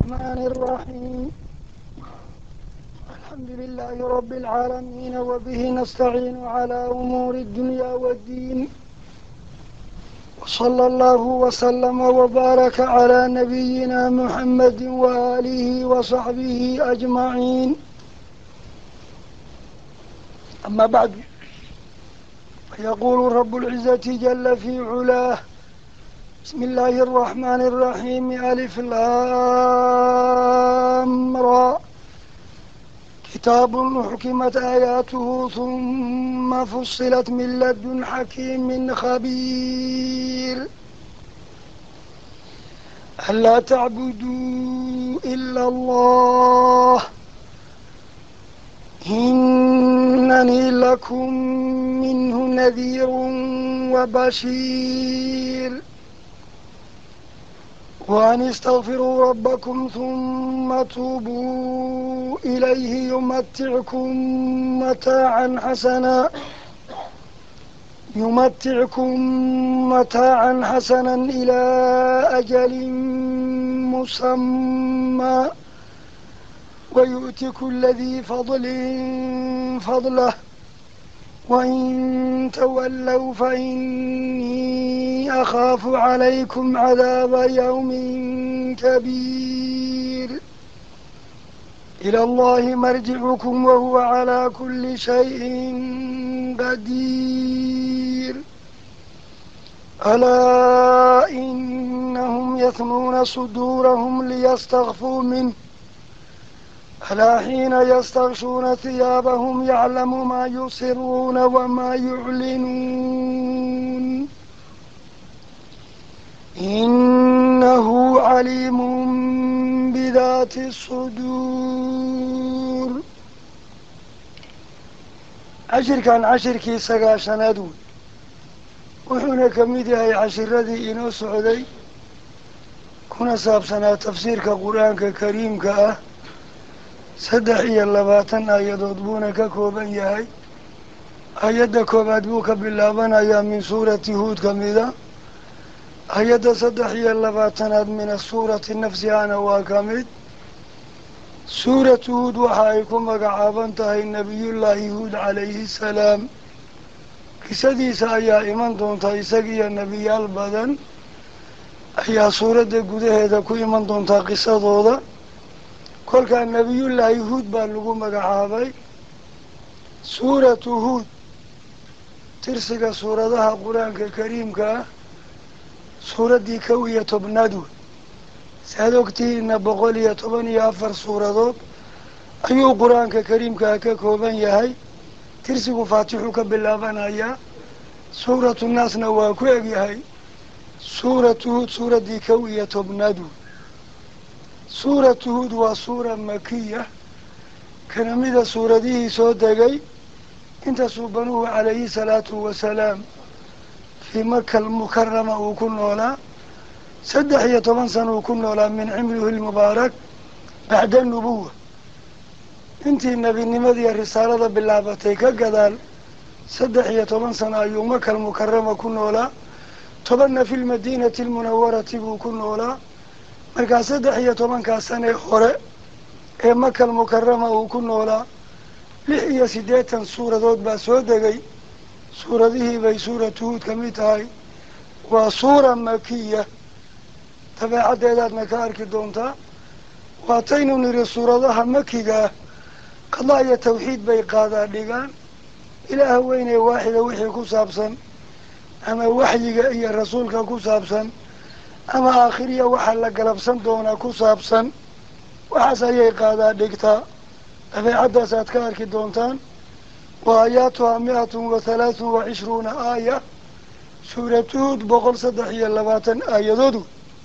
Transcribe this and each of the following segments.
الرحمن الرحيم. الحمد لله رب العالمين، وبه نستعين على أمور الدنيا والدين، وصلى الله وسلم وبارك على نبينا محمد وآله وصحبه أجمعين. أما بعد، يقول رب العزة جل في علاه: بسم الله الرحمن الرحيم. ألف لام را، كتاب أحكمت آياته ثم فصلت من لدن حكيم خبير. ألا تعبدوا إلا الله إنني لكم منه نذير وبشير. وأن استغفروا ربكم ثم توبوا إليه يمتعكم متاعا حسنا إلى أجل مسمى، ويؤتي كل ذي فضل فضله، وإن تولوا فإني أخاف عليكم عذاب يوم كبير. إلى الله مرجعكم وهو على كل شيء قدير. ألا إنهم يثنون صدورهم ليستخفوا منه، ألا حين يستغشون ثيابهم يعلم ما يسرون وما يعلنون إنه عليم بذات الصدور. cashirkan cashirkii sagaashanaad wey, wuxuuna ka mid yahay cashiradii inoo socday kuna saabsanaa tafsiirka qur-aanka kariimka ah. 23 aayadood buuna ka kooban yahay. aayadda koobaad buu ka bilaabanayaa min suurati huud ka mida. aayadda 23aad min asuurati nafsihana waa ka mid. suuratu huud waxa ay ku magacaaban tahay nebiyullaahi huud calayhi salaam. qisadiisa ayaa iman doonta. isagiiyo nebiyaal badan ayaa suuradda gudaheeda ku iman doontaa qisadooda. kolkaa nebiyullaahi huud baa lagu magacaabay. suuratu huud tirsiga suuradaha qur-aanka kariimka ah suuraddii 11 wey. saad ogtihiina 114 suuradood ayuu qur-aanka kariimkaa ka kooban yahay. tirsigu faatixu ka bilaabanayaa. suuratu naasna waa ku egyahay. suuratu huud suuraddii 11 wey. suuratu huud waa suura makiya, kana mida suuradihii soo degay inta suubanuhu calayhi salaatu wasalaam fii maka almukarama uu ku noolaa. 13 sano uu ku noolaa min cimrihi lmubaarak bacda nubuwa. intii nebinimadiiyo risaalada bilaabatay ka gadaal 13 sano ayuu maka almukarama ku noolaa. 10 fi lmadiinati almunawarati buu ku noolaa. markaa 13 sane hore ee maka almukarama uu ku noolaa 86 suuradood baa soo degay. suuradihii bay suuratu huud ka mid tahay. waa suura makiya, dabeecaddeedaadna ka arki doontaa. waataynu niri suuradaha makiga ah qadaa iyo tawxiid bay qaadaa dhigaan. ilaah weynee waaxida wixii ku saabsan ama waxyiga iyo rasuulka ku saabsan ama aakhiriya waxaa la galabsan doonaa ku saabsan, waxaas ayay qaadaa dhigtaa. dabeecaddaas aad ka arki doontaan. wa aayaatuhaa 123 aaya. suuratu huud 123 aayadoodu.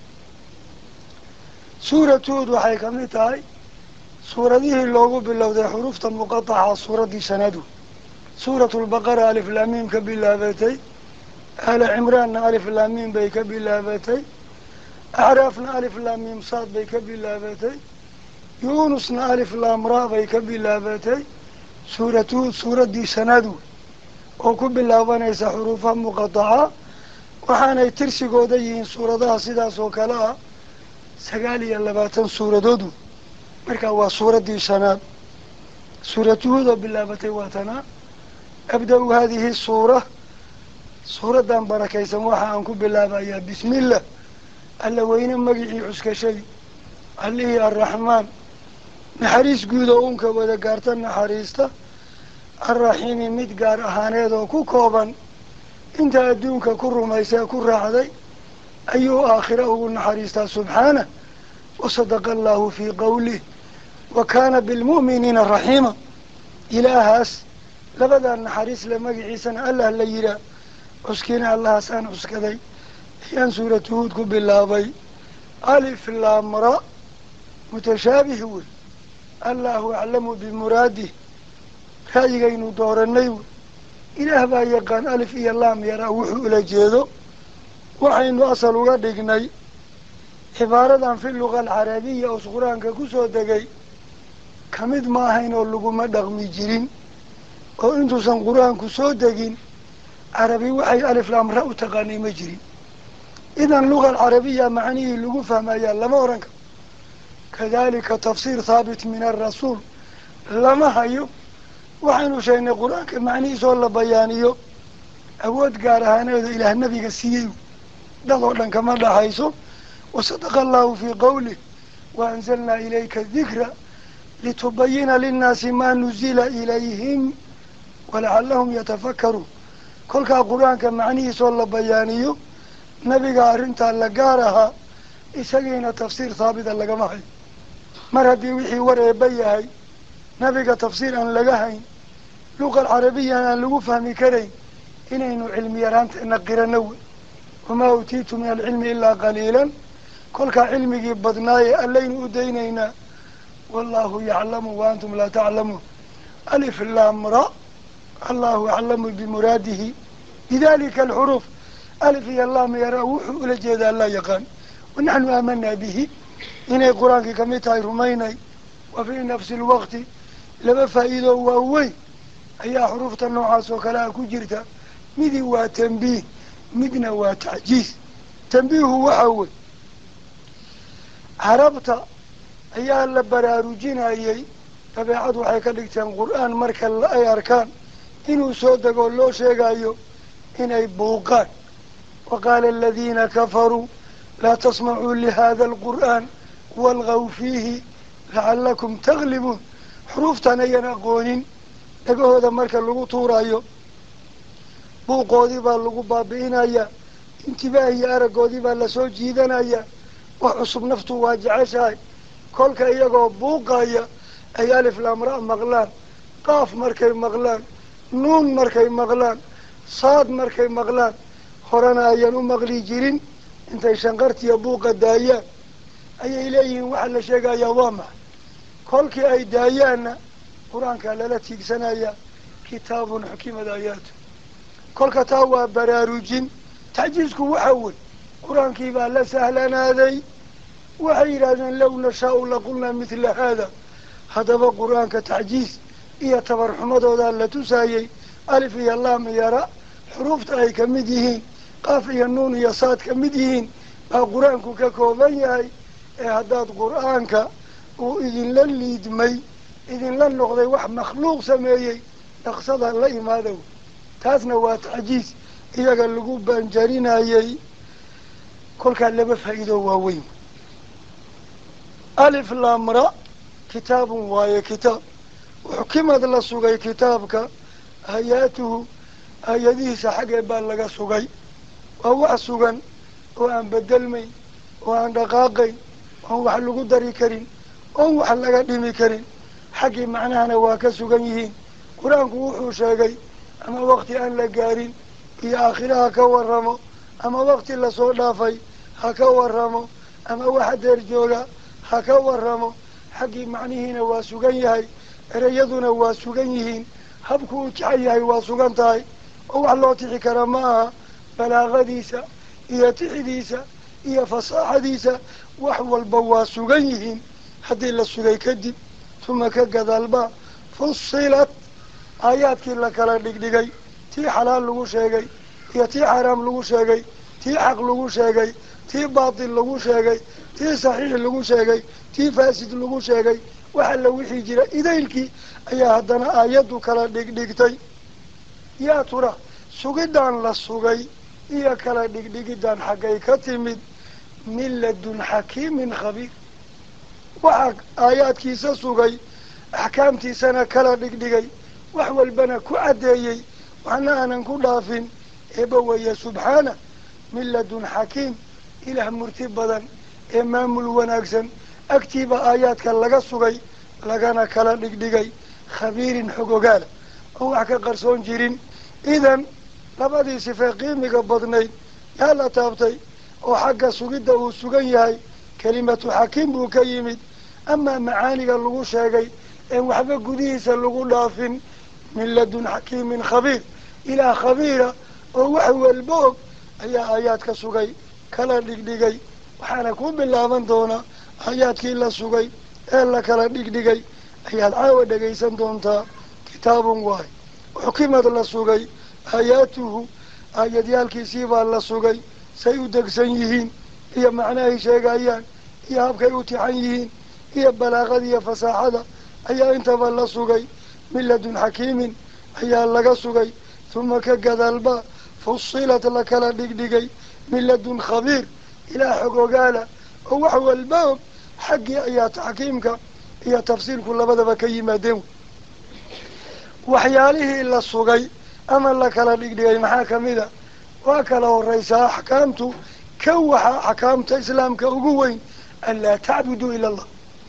suuratu huud waxay ka mid tahay suuradihii loogu bilowday xurufta muqataca suuraddii 5 wey. suuratu lbaqara alif laamiim ka bilaabatay. aala cimraanna alif laamiim bay ka bilaabatay. acraafna alif laamiim saad bay ka bilaabatay. yuunusna alif laamra bay ka bilaabatay. suuratu huud suuraddii 5 wey oo ku bilaabanaysa xuruufaha muqataca. waxaanay tirsigooda yihiin suuradaha sidaas oo kale ah سقالي اللباتن سورة دودو مركا وسورة دي شناد سورة هود بالله بتواتنا أبدأ هذه السورة سورة دان بركة سموحة أنكو بالله بأيها بسم الله ألا وين مجيء عسك شيء اللي الرحمن نحريس جودا أنك وذكرتنا نحريسته الرحيم متقار هانيدو كوكوبا انت أدونك كر ما يسا كر عدي أيه آخره نحريسته سبحانه وصدق الله في قوله وكان بالمؤمنين الرحيم إلهاس لبدا النحريس لما عيسى الله الليلة أسكين الله سان أسكدي حيان سورة هود بالله بي ألف لام را متشابه هو الله أعلم بمراده راجعين دور النيو إله با يقان ألف إيا اللام يرى وحو إلى جيدو وحين أصل وقدقني عبارة في اللغة العربية أو سقران كسو دقي كمد ما هين اللغة ما دغمي جرين أو انتو سن قرآن كسو دقين عربي وحي ألف لام رأو تغاني مجرين إذا اللغة العربية معنيه اللغة فما يلا ورنك كذلك تفسير ثابت من الرسول لما هيو وحين شيء القرآن كمعنيه صلى بيانيو أود قارهانا إلى النبي قسيو دلولا كما لحيثو وصدق الله في قوله وأنزلنا إليك الذكر لتبين للناس ما نزل إليهم ولعلهم يتفكرون كل القرآن كمعنيه صلى بيانيو نبي قارنتا لقارها إساقين تفسير ثابتا لقمحي مرهدي وحي ورأي بيهي نبي تفسير أن لقاهين لغة العربية أن لغو فهمي كرين إنه علم يرانت نقر نوي وما أوتيت من العلم إلا قليلا كل علمي بدناي اللين أدينينا والله يعلم وأنتم لا تعلمون ألف اللام را الله أعلم بمراده بذلك الحروف ألف يا الله يروح إلى جيد الله يقان ونحن آمنا به إن القرآن كميتها رميني وفي نفس الوقت لما فائده وهوي أي حروف النوعاس وكلا كجرتا مذي وتنبيه مدنا وتعجيز تنبيه هو أول عربت أيها اللبراروجين أيي طبيعات وحيكالك القرآن مركا أي أركان إنه صدق الله شيء أيو إنه بوقان وقال الذين كفروا لا تسمعوا لهذا القرآن والغوا فيه لعلكم تغلبون حروف تانينا قولين لقوا هذا مركا لغو طورايو بوقودي باللغو بابينايا انتباهي أرقودي باللسو جيدانايا وحصب نفتو واجعشاي كلك إيقو بوقايا أي ألف الأمراء مغلان قاف مركي مغلان نون مركي مغلان صاد مركي مغلان خرانا أيانو مغلي جيرين انت شنقرت يا بوقا دايان أي إليه وحل شيقا يوامع كلك أي دايانا قرآن كالالتك سنايا كتاب حكيم داياته كلك تاوى براروجين تعجيزك وحول قرآن كيبا لسهلنا ذي وحيراجا لو نشاء لقلنا مثل هذا هذا قرآن كتعجيز إيا تبر حمده ذا لتسايي ألف يا الله يرى حروف تاي كمديهين قاف يا النون يا صاد كمديهين قرآن كوكوبياي هذا قرآنك وإذن للي دمي إذن لن نغضي واحد مخلوق سميي يقصدها الله ماذا تاسنا واتعجيز إيا قال لقوب بانجارينا يي كل كان لما فايده واوين ألف لام را كتاب واي كتاب وحكمت الله سوغي كتابك آياته آياته سحق بالغا سوغي وهو سوغن وأن بدلمي وأن دقاقي وهو حلقو داري كرين وهو حلقا ديمي كرين حقي معنانا واكا سوغنيهين قرآنك وحو شاقي أما وقت أن لقارين في آخرها كورمو أما وقت اللي صولافي هكورمو أما واحد يرجوغا هكورمو حقي معنيهين واسوغنيهي رياضنا واسوغنيهين habku jacay yahay waa sugan tahay oo wax loo tixi kara maaha balaaqadiisa iyo tixidiisa iyo fasaaxadiisa wax walba waa sugan yihiin haddii la sugay kadib tuma ka gadaalba fusilat aayaadkii la kala dhigdhigay tii xalaal lagu sheegay iyo tii xaraam lagu sheegay tii xaq lagu sheegay tii baatil lagu sheegay tii saxiix lagu sheegay tii faasid lagu sheegay waxa la wixii jira idaylkii ayaa haddana aayaddu kala dhigdhigtay yaa tura sugidaan la sugay iyo kala dhigdhigidaan xaggay ka timid min ladun xakiimin khabiir waxaa aayaadkiisa sugay axkaamtiisana kala dhigdhigay wax walbana ku caddeeyey waxna aanan ku dhaafin eebba weeye subxaana min ladun xakiim ilaah murti badan ee maamul wanaagsan agtiiba aayaadka laga sugay lagana kala dhigdhigay khabiirin xog ogaala oo wax ka qarsoon jirin idan labadii sifee qiimiga badnayd yaa la taabtay oo xagga sugidda uu sugan yahay kelimatu xakiim buu ka yimid amaa macaaniga lagu sheegay een waxba gudihiisa lagu dhaafin min ladun xakiimin khabiir ilaah khabiira oo wax walba og ayaa aayaadka sugay kala dhigdhigay waxaana ku bilaaban doonaa aayaadkii la sugay ee la kala dhigdhigay ayaad caawa dhegaysan doontaa kitaabun waay xukimad la sugay aayaatuhu aayadyaalkiisii baa la sugay say u degsan yihiin iyo macnahay sheegayaan iyo habkay u tixan yihiin iyo balaaqada iyo fasaaxada ayaa intaba la sugay min ladun xakiimin ayaa laga sugay huma ka gadaalba fusilat la kala dhigdhigay min ladun khabiir ilaah xog ogaala oo wax walba og xaggii ayaa taxkiimka iyo tafsiirku labadaba ka yimaadeen waxyaalihii la sugay ama la kala dhigdhigay maxaa kamid a waa kala horeysaa axkaamtu ka waxaa axkaamta islaamka ugu weyn an laa tacbuduu ila allah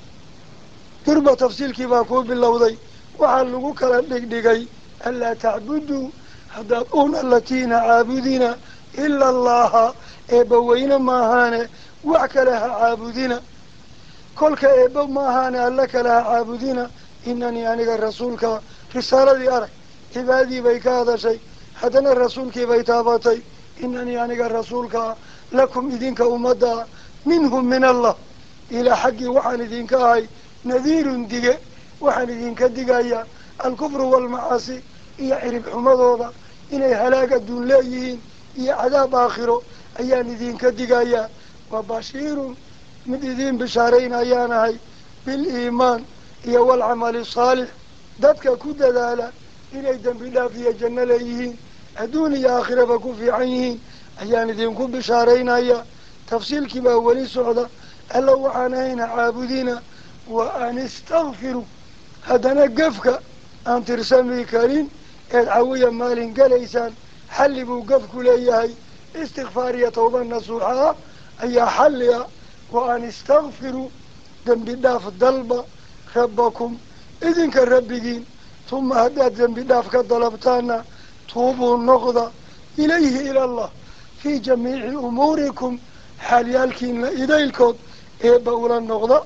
durba tafsiilkii baa kuu bilowday waxaa lagu kala dhigdhigay an laa tacbuduu haddaad una latiina caabudina ila allaha eebba weyne maahaane wax kale ha caabudina kolka eebba maahaane alla kale ha caabudina inanii aniga rasuulka risaaladii arag cibaadadii bay ka hadashay haddana rasuulkii bay taabatay inanii aniga rasuulkaa lakum idinka ummadda minhum min allah ilaa xaggii waxaan idinka ahay nadiirun dige waxaan idinka digayaa alkufru waalmacaasi iyo cirib xumadooda inay halaag adduun leeyihiin iyo cadaab aakhiro ayaan idinka digayaa wa bashiirun mid idiin bishaarayn ayaan ahay biliimaan iyo waalcamali saalix dadka ku dadaala inay dembi dhaaf iyo janno leeyihiin adduun iyo aakhiraba ku fiican yihiin ayaan idinku bishaaraynaya tafsiilkii baa weli socda alla waxaan ahayna caabudina wa an istakfiru haddana gefka aan tirsami karin eed cawiya maalin galaysaan xalli buu gefku leeyahay istikfaar iyo tawba nasuuxa ah ayaa xalli ah wa an istakfiru dembi dhaaf dalba rabbakum idinka rabbigiin tuma haddaad dembi dhaaf ka dalabtaana tuubuu noqda ilayhi ila allah fii jamiici umuurikum xaalyaalkiina idaylkood eebba ula noqda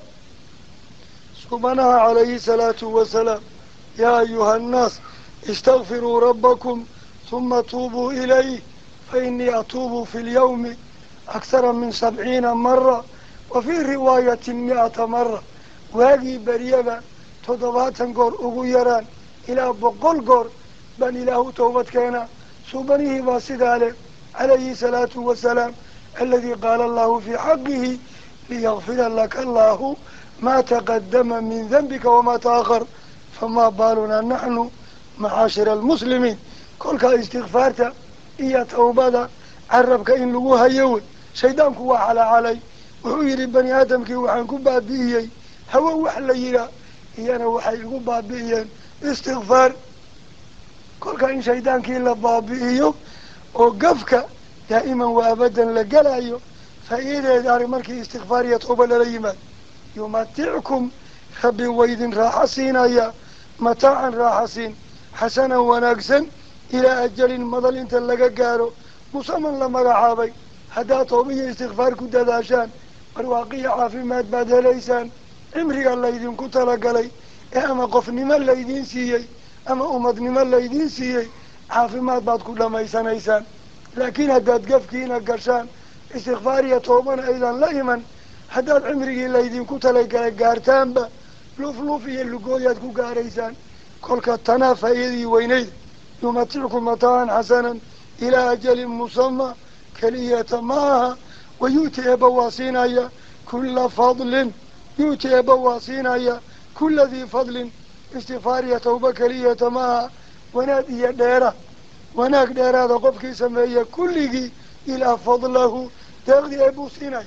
subanaha calayhi salaatu wasalaam yaa ayuha annaas istakfiruu rabbakum tuma tuubuu ilayh fainii atuubu fi lyawmi akhara min 70 mara wa fii riwaayatin 100 mara waagii beryaba 70 goor ugu yaraan ilaa 100 goor baan ilaahu tawbad keena subanihii baa sidaa leh calayhi salaatu wasalaam aladii qaala allahu fii xaqihi liyagfira laka allahu maa taqadama min danbika wamaa taakar famaa baalunaa naxnu macaashira almuslimiin kolkaa istikfaarta iyo tawbada carabka in lagu hayo wey shaydaanku waa calacalay wuxuu yidhi bani aadamkii waxaan ku baabi'iyey hawo wax la yihaa iyana waxay igu baabi'iyeen istikfaar kolka in shaydaankii la baabi'iyo oo gafka daa'iman waa abadan la gelayo faa'iideeda arag markii istikfaar iyo tawba lala yimaado yumatickum rabbi waydin raaxa siinaya mataacan raaxa siin xasanan wanaagsan ilaa ajalin madal inta laga gaaro musaman la magacaabay haddaad tawba iyo istikfaar ku dadaashaan barwaaqiya caafimaad baad helaysaan cimriga laydinku talagalay ee ama qofnimo laydiin siiyey ama umadnimo laydiin siiyey caafimaad baad ku dhamaysanaysaan laakiin haddaad gafkiina gashaan istikfaar iyo toobana aydan la iman haddaad cimrigii laydinku talagalay gaartaanba lufluf iyo lugooyaad ku gaaraysaan kolka tanaa faa'iidadii weyneyd yumatickum mataacan xasanan ilaa ajalin musama keliyata ma aha ويؤتي بواسينايا كل فضل يؤتي بواسينايا كل ذي فضل استغفارية توبة كلية معها ونادي ديرة وناك ديرة هذا قفك سمية كله إلى فضله تغذي أبو سيناي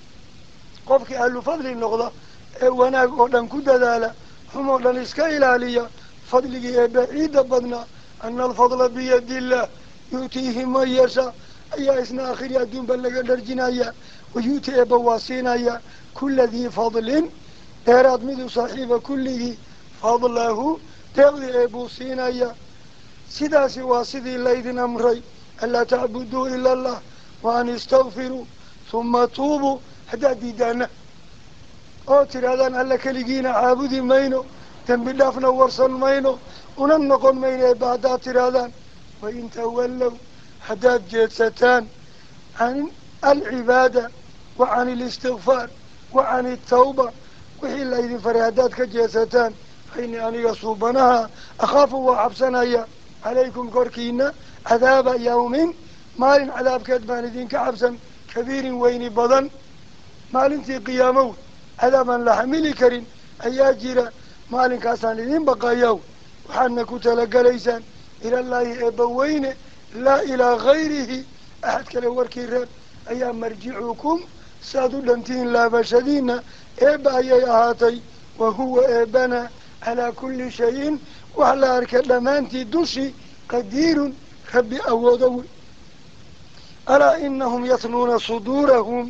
قفك أهل فضل النغضة وناك أردن كده ذالا حمو لنسكا إلالية فضله بعيد بدنا أن الفضل بيد الله يؤتيه من يشاء أي إسنا آخر يدون بلغ درجنايا ويؤتي بواسينايا كل ذي فضل ديرات مدو صاحب كله فضله تغذي أبو سينايا سداسي واسدي الليذن أمري ألا تعبدوا إلا الله وأن استغفروا ثم توبوا حتى ديدانا أو ترادان ألا كليجينا عابدي مينو تنبدافنا ورسل مينو وننقل مينو بعد ترادان وإن تولوا حتى جيتستان عن العبادة وعن الاستغفار وعن التوبة وحي الليذن فريادات كجيتستان فإني أن يصوبناها أخاف وعبسنا عليكم كوركينا عذاب يوم مال عذاب كدبان دين كعبسا كبير وين بدن مال انتي قيامه عذابا لحميل كريم أياجيرا مال كاسان دين بقاياو وحنا كتلق ليسان إلى الله إبوين لا إلى غيره أحد كالوركي الرب أيام مرجعكم سادوا لنتين لا بشدين إبا أيهاتي وهو إبنا على كل شيء وعلى أركلمانتي دوشي قدير ربي أودو ألا إنهم يثنون صدورهم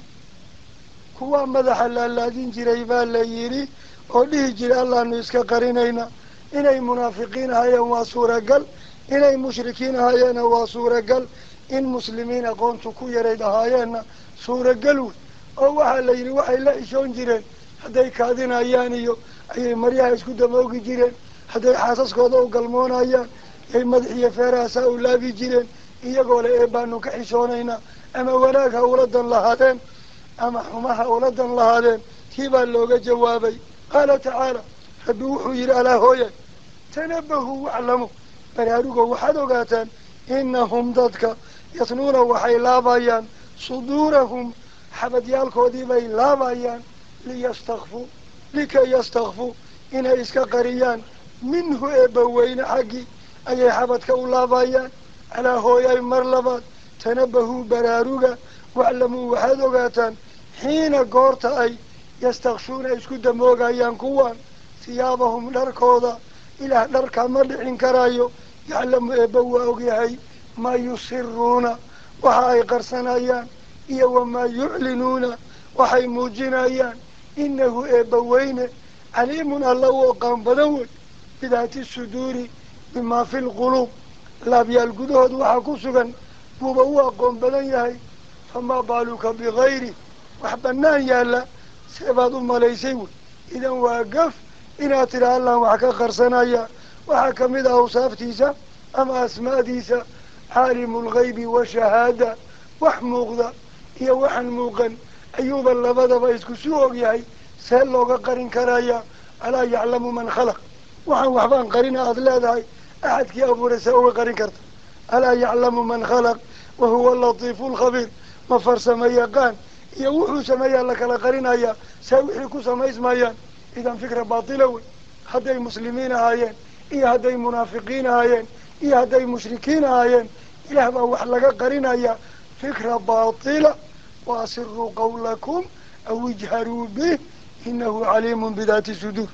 كوا مدح الذين جريبان ليري وليه جري الله نسك قرينينا إني منافقين هيا واسورة قل إني مشركين هيا واسورة قل إن مسلمين قونتو كو يريد هيا سورة قلو أو وحا ليري وحا لا إشون جرين هداي كادين هيانيو أي مريا اسكو دموغي جرين هداي حاسس كودو قلمون هيان أي مدحية فيراسا أولابي جرين إيقول إيبانو كحيشونينا أما وراك أولاد لهادين أما حماها أولاد لهادين كيبا اللوغة جوابي قال تعالى حدوحوا إلى هويا تنبهوا واعلموا براروغا وحدوغاتان إنهم ضدك يثنون وحي لابايان صدورهم حبديالكو ديباي لابايان ليستغفوا لكي يستغفوا إن إسكا قريان منه إبوين حقي أي حبدك لابايان على هويا مرلبات تنبهوا براروغا واعلموا وحدوغاتان حين قورت أي يستغشون إسكو دموغايان كوان ثيابهم لركوضا إلى لركا مدعين كرايو يعلم إبوا أوغيهي ما يسرون وحاي قرسنايان إيا وما يعلنون وحاي موجنايان إنه إبوين عليم الله وقام بدوي بذات الصدور بما في القلوب لا بيالقدود وحاكو سغن بوبوا قام بدنيهي فما بالك بغيره وحبنان يالا سيبادوا ماليسيون إذا واقف إنا ترى الله وحكا خرسنايا وحكا مدى أوصافتيسا أما أسماء ديسا عالم الغيب وشهادة وحموغدا إيا وحن موغن أيوبا اللبدا بايسكو سوغ ياهي سهلوغا قرين كرايا ألا يعلم من خلق وحن وحبان قرين أضلادهاي أحد كي أبو رساوه قرين كرت ألا يعلم من خلق وهو اللطيف الخبير مفر سميقان إيا وحو سميا لك لقرين أيا ساوحيكو سميس مايان إذا فكرة باطلة هذي مسلمين هايين إيه هذي منافقين هايين إيه هذي مشركين هايين إله بوحلقة قرين هايا فكرة باطلة وأسروا قولكم أو اجهروا به إنه عليم بذات الصدور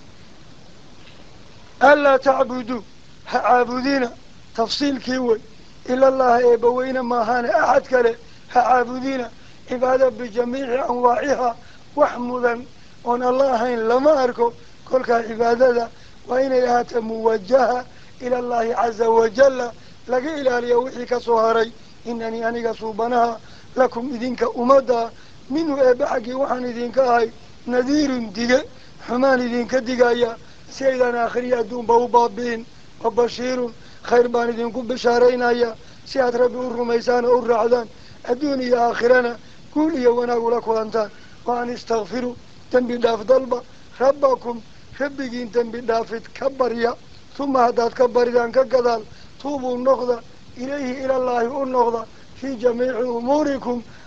ألا تعبدوا هعابدين تفصيل كيوي إلا الله إبوين ما هان أحد كله هعابدين عبادة بجميع أنواعها وحمدا وأن الله لما أركو كل عبادة وإن يأتي موجهة إلى الله عز وجل لقي إلى اليوحي كصهري إنني أنك صوبناها لكم إذنك أمدا منه إبحكي وحن إذنك هاي نذير دقاء حمان إذنك دقايا سيدنا آخرية دون بوبابين وبشير خير بان إذنك بشارين هيا سياد ربي الرميسان الرعدان الدنيا آخرنا قولي ونقول لك وأنتان وأن استغفروا تنبي داف ضلبة ربكم ربكين تنبي دافت كبريا ثم هدات كبريان كقدال توبوا النقضة إليه إلى الله النقضة في جميع أموركم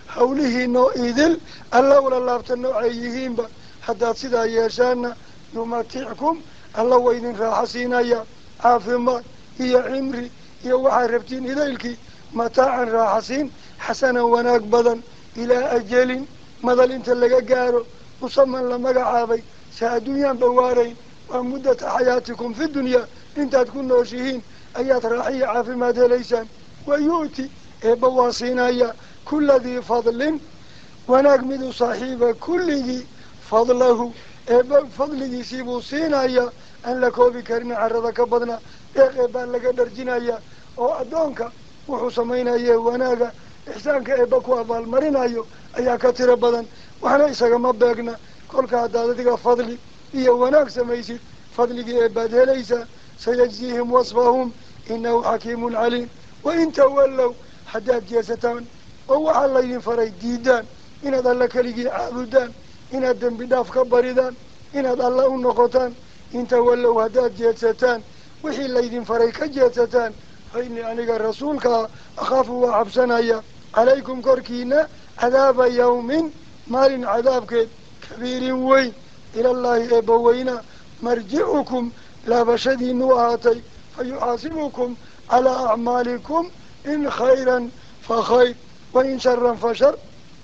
hawlihii noo idil alla ula laabta noocay yihiinba haddaad sidaa yeeshaana yumatickum alla waa idin raaxa siinaya caafimaad iyo cimri iyo waxaad rabtiin idaylkii mataacan raaxasiin xasanan wanaag badan ilaa ajalin madal inta laga gaaro musaman la magacaabay sa adduunyaan bawaarayn waa muddata xayaatikum fi dunyaa intaad ku nooshihiin ayaad raaxiya caafimaad helaysaan wa yu'ti eebba waa siinaya kula dii fadlin wanaag midu saaxiiba kulligii fadlahu eebba fadligiisii buu siinaya aan la koobi karin carada ka badna deeq eebbaa laga dharjinaya oo addoonka wuxuu samaynaye wanaaga ixsaanka eebba ku abaalmarinayo ayaa ka tiro badan waxna isagama beegna kolka haddaad adiga fadli iyo wanaag samaysid fadligii eebbaad helaysaa sayajziihim wasfahum inahu xakiimun caliim wain tawallow haddaad jeesataan oo waxaa laydin faray diidaan inaad alla keligii caabudaan inaad dembi dhaaf ka baridaan inaad alla u noqotaan in tawallow haddaad jeedsataan wixii laydin faray ka jeedsataan fa innii aniga rasuulkaa akhaafu waa cabsanaya calaykum korkiina cadaaba yawmin maalin cadaabkeed kabiirin weyn ilallaahi eebba weyna marjicukum laabashadiinu ahaatay fa yuxaasibukum calaa acmaalikum in khayran fa khayr wain sharan fa shar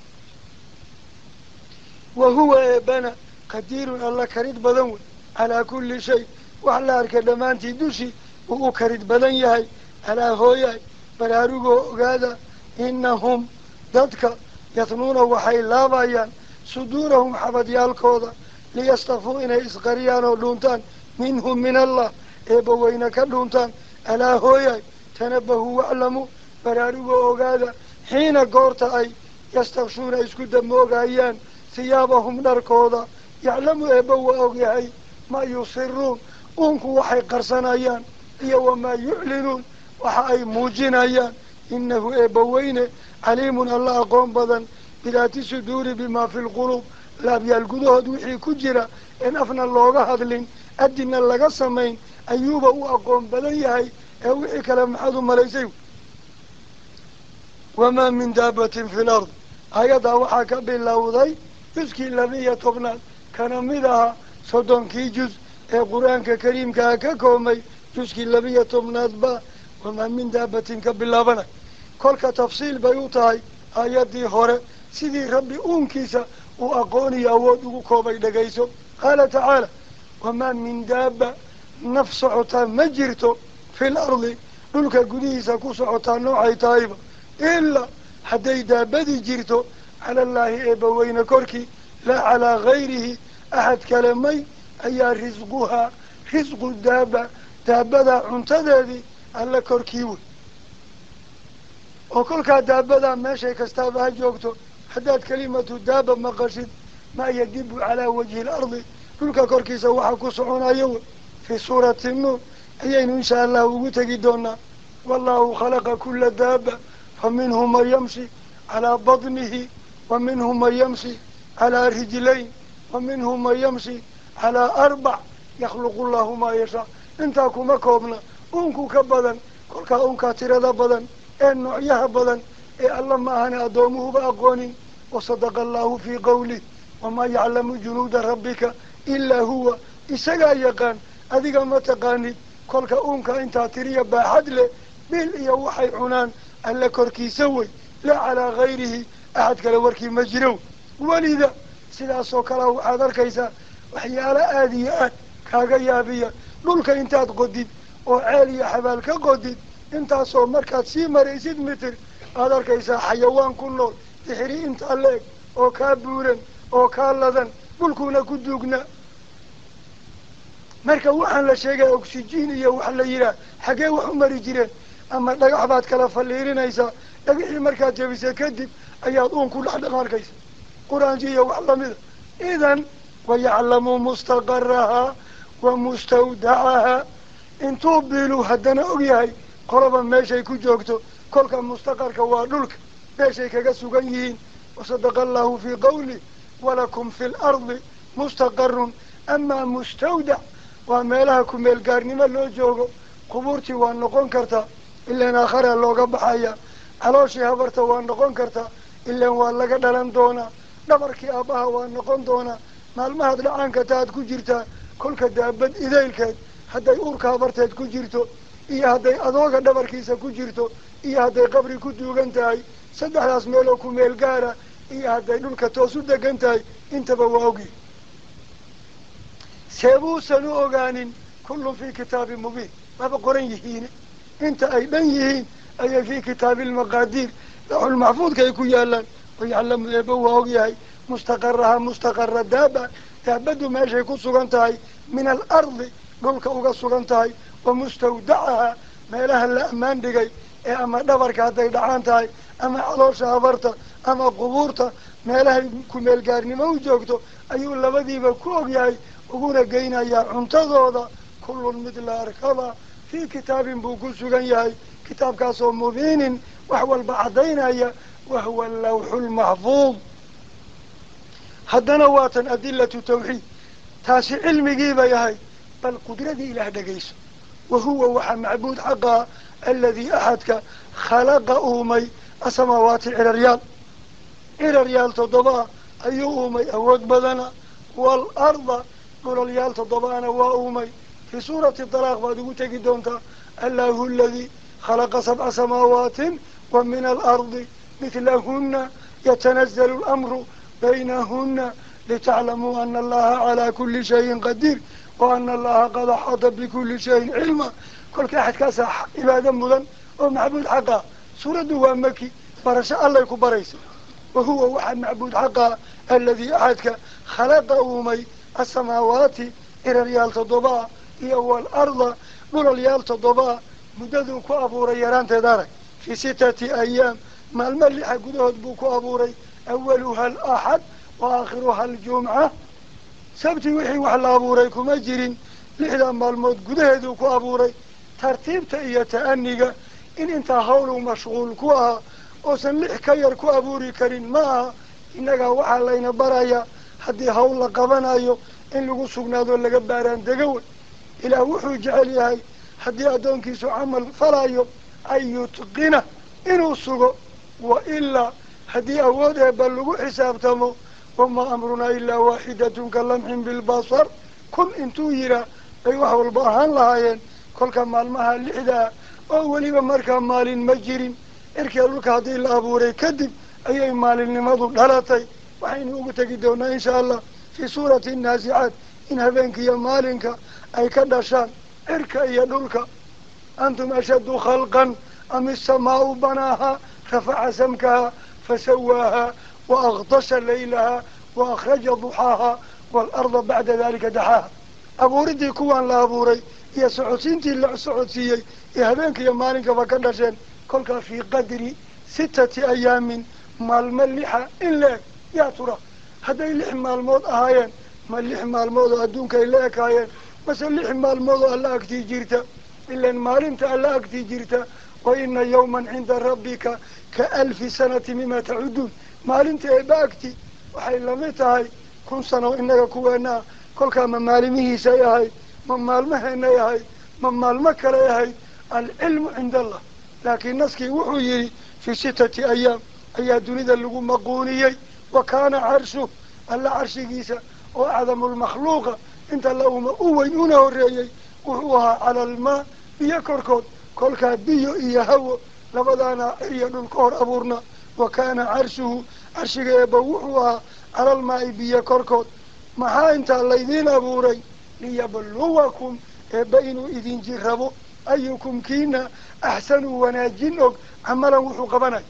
wahuwa eebbana qadiirun alla karid badan wey calaa kulli shay wax la arka dhammaantii dushii uu u karid badan yahay alaa hooyahay baraarugoo ogaada inahum dadka yatnuuna waxay laabayaan suduurahum xabadyaalkooda liyastakfuu inay isqariyaan oo dhuuntaan minhum min allah eebba weyna ka dhuuntaan alaa hooyahay tanabahuu waclamuu baraarugoo ogaada xiina goorta ay yastakshuuna isku damoogayaan hiyaabahum dharkooda yaclamu eebba waa ogyahay maa yusiruun uunku waxay qarsanayaan iyo wamaa yuclinuun waxa ay muujinayaan inahu eebba weyne caliimun alla aqoon badan bidaati suduuri bimaa fi lquluub laabyaal gudahood wixii ku jira een afna looga hadlin adina laga samayn ayuuba u aqoon badan yahay ee wixii kale maxaad u malaysay wamaa min daabatin fi lard ayadaa waxaa ka bilowday juskii 12 kana mid aha 30 juz ee qur-aanka kariimkaa ka koomay juskii 12 ba wamaa min daabatin ka bilaabanay kolka tafsiil bay u tahay aayadii hore sidii rabbi uunkiisa uu aqoon iyo awood ugu koobay dhagayso qaala tacaala wamaa min daaba naf socotaa ma jirto fil ardi dhulka gudihiisa ku socotaa noocay tahayba ilaa hadday daabadii jirto cala allaahi eebba weyne korkii laa calaa gayrihi axad kale may ayaa risquhaa risqu daabada cuntadeedii alla korkii wey oo kolkaa daabadaa meeshay kastaaba ha joogto haddaad kelimatu daaba maqashid maa yadibu calaa wajhi lardi dhulka korkiisa waxaa ku soconayo wey fii suurati nuur ayaynu insha allah ugu tegi doonaa wallahu khalaqa kula daaba fa minhum man yamshi calaa badnihi wa minhum man yamshi calaa rijlayn wa minhum man yamshi calaa 4 yakhluqu llahu maa yashaa intaa kuma koobna uunku ka badan kolkaa uunkaa tirada badan ee noocyaha badan ee alla ma ahana addoomuhuba aqoonin wasadaqa allahu fii qawlih wamaa yaclamu junuuda rabbika ilaa huwa isagaa yaqaan adiga ma taqaanid kolka uunka intaa tiriya baaxad leh bil iyo waxay cunaan alla korkiisa wey laa calaa gayrihi axad kale warkii ma jiro welida sidaasoo kalea waxaad arkaysaa waxyaalo aada iyo aad kaaga yaabiya dhulka intaad qodid oo ceel iyo xabaal ka qodid intaasoo markaad sii maraysid mitir aada arkaysaa xayawaan ku nool tixiri intaa la-eg oo kaa buuran oo kaa ladan dhulkuuna ku duugna marka waxaan la sheegaya oxygen iyo wax la yidhaah xaggee wax u mari jireen ama dhagax baad kala falliirinaysaa dhagixii markaad jebisa kadib ayaad uun ku dhex dhaqaarkaysa qur-aanki iyo wax lamida idan wayaclamu mustaqarahaa wa mustawdacahaa intuu biilu haddana ogyahay qoloba meeshay ku joogto kolka mustaqarka waa dhulka meeshay kaga sugan yihiin wasadaqa allahu fii qawlih walakum fi lardi mustaqarun amaa mustawdac waa meelaha kumeel gaarnimo loo joogo qubuurtii waa noqon kartaa ilaan aakhara looga baxaya calooshii habarta waa noqon kartaa ilaan waa laga dhalan doonaa dhabarkii aabbaha waa noqon doonaa maalmahaad dhacaanka taad ku jirtaa kolka daabad idaylkeed hadday uurka habarteed ku jirto iyo hadday adooga dhabarkiisa ku jirto iyo hadday qabri ku duugan tahay saddexdaas meeloo ku meel gaara iyo hadday dhulka toos u degan tahay intaba waa ogyihin seebuusan u ogaanin kullun fii kitaabi mubiin waaba qoran yihiine inta ay dhan yihiin ayay fii kitaabi almaqaadiir laxulmaxfuudka ay ku yaalaan wayaclamu eeba waa ogyahay mustaqaraha mustaqara daabaddu meeshay ku sugan tahay min alardi dhulka uga sugan tahay wa mustawdacaha meelaha la ammaan dhigay ee ama dhabarka hadday dhacaan tahay ama caloosha habarta ama qubuurta meelahay kumeel gaarnimo u joogto ayuu labadiiba ku ogyahay uguna geynayaa cuntadooda kullun mid la arkaba fii kitaabin buu ku sugan yahay kitaabkaasoo mubiinin wax walba caddaynaya wahuwa allawxu lmaxfuud haddana waatan adilatu tawxiid taasi cilmigii bay ahayd bal qudradii ilaah dhegayso wahuwa waxaa macbuud xaqaa aladii axadka khalaqa uumay asamaawaati ciraryaal toddoba ayuu uumay awood badana waalarda dhulalyaal toddobaana waa uumay fii suurati dalaaq baad ugu tegi doontaa allahu aladii khalaqa sabca samaawaati wa min alardi midlahuna yatanazalu lamru baynahuna litaclamuu ana allaha calaa kuli shayin qadiir wa ana allaha qad axaata bikuli shayin cilma kolka axadkaasaa cibaado mudan oo macbuud xaqa suuraddu waa maki barasho allay ku baraysa wahuwa waxaa macbuud xaqa aladii axadka khalaqa uumay asamaawaati ciraryaal toddobaa iyo waalarda dhulalyaal toddobaa muddaduu ku abuuray yaraanteed arag fii sitati ayaam maalmo lixa gudahood buu ku abuuray awaluha alaxad wa aakhiruha aljumca sabti wixii wax la abuuray kuma jirin lixdaa maalmood gudaheeduu ku abuuray tartiibta iyo ta'aniga in intaa hawlu mashquul ku ahaa oosan lix ka yar ku abuuri karin ma aha innagaa waxaa layna barayaa haddii hawl la qabanayo in lagu sugnaado laga baaraan degawey ilaah wuxuu jecel yahay haddii addoonkiisu camal falayo an yutqina inuu sugo wa ilaa haddii awood eeba lagu xisaabtamo wamaa amrunaa ilaa waaxidatun ka lamxin bilbasar kun intuu yihaa bay wax walba ahaan lahaayeen kolka maalmaha lixdaa oo weliba markaa maalin ma jirin cirkii dhulka haddii la abuuray kadib ayay maalinimadu dhalatay waxaynu ugu tegi doonaa insha allah fii suurati naasicaat in habeenka iyo maalinka ay ka dhashaan cirka iyo dhulka antum ashaddu khalqan am isamaau banaaha rafaca samkaha fasawaaha wa akdasha laylaha wa akhraja duxaaha waalarda bacda dalika daxaaha abuuridii kuwaan la abuuray iyo socodsiintii la socodsiiyey ee habeenka iyo maalinkaba ka dhasheen kolkaa fii qadri sitati ayaamin maalmo lixa in la eg yaa tura hadday 6 maalmood ahaayeen ma 6 maalmood oo adduunka ay la ekaayeen mase 6 maalmood oo alla agtii jirta ilan maalinta alla agtii jirta wa ina yawman cinda rabbika ka alfi sanati mima tacuduun maalinta eeba agti waxay lamid tahay 1000 sano inaga kuweena kolkaa ma maalimihiisay ahayd ma maalmaheenay ahayd ma maalmo kale ahayd alcilmu cinda allah laakiin naskii wuxuu yihi fii 6 ayaam ayaa dunida lagu maquuniyey wa kaana carshu alla carshigiisa oo acdamu lmakhluuqa inta la uma u weyn una horeeyey wuxuu ahaa cala almaa biyo korkood kolkaa biyo iyo hawo labadaana cirya dhul ka hor abuurna wa kaana carshuhu carshiga eeba wuxuu ahaa cala almaai biyo korkood maxaa intaa laydiin abuuray liyabluwakum eeba inuu idin jirrabo ayukum kiina axsanuu wanaajin og camalan wuxuu qabanay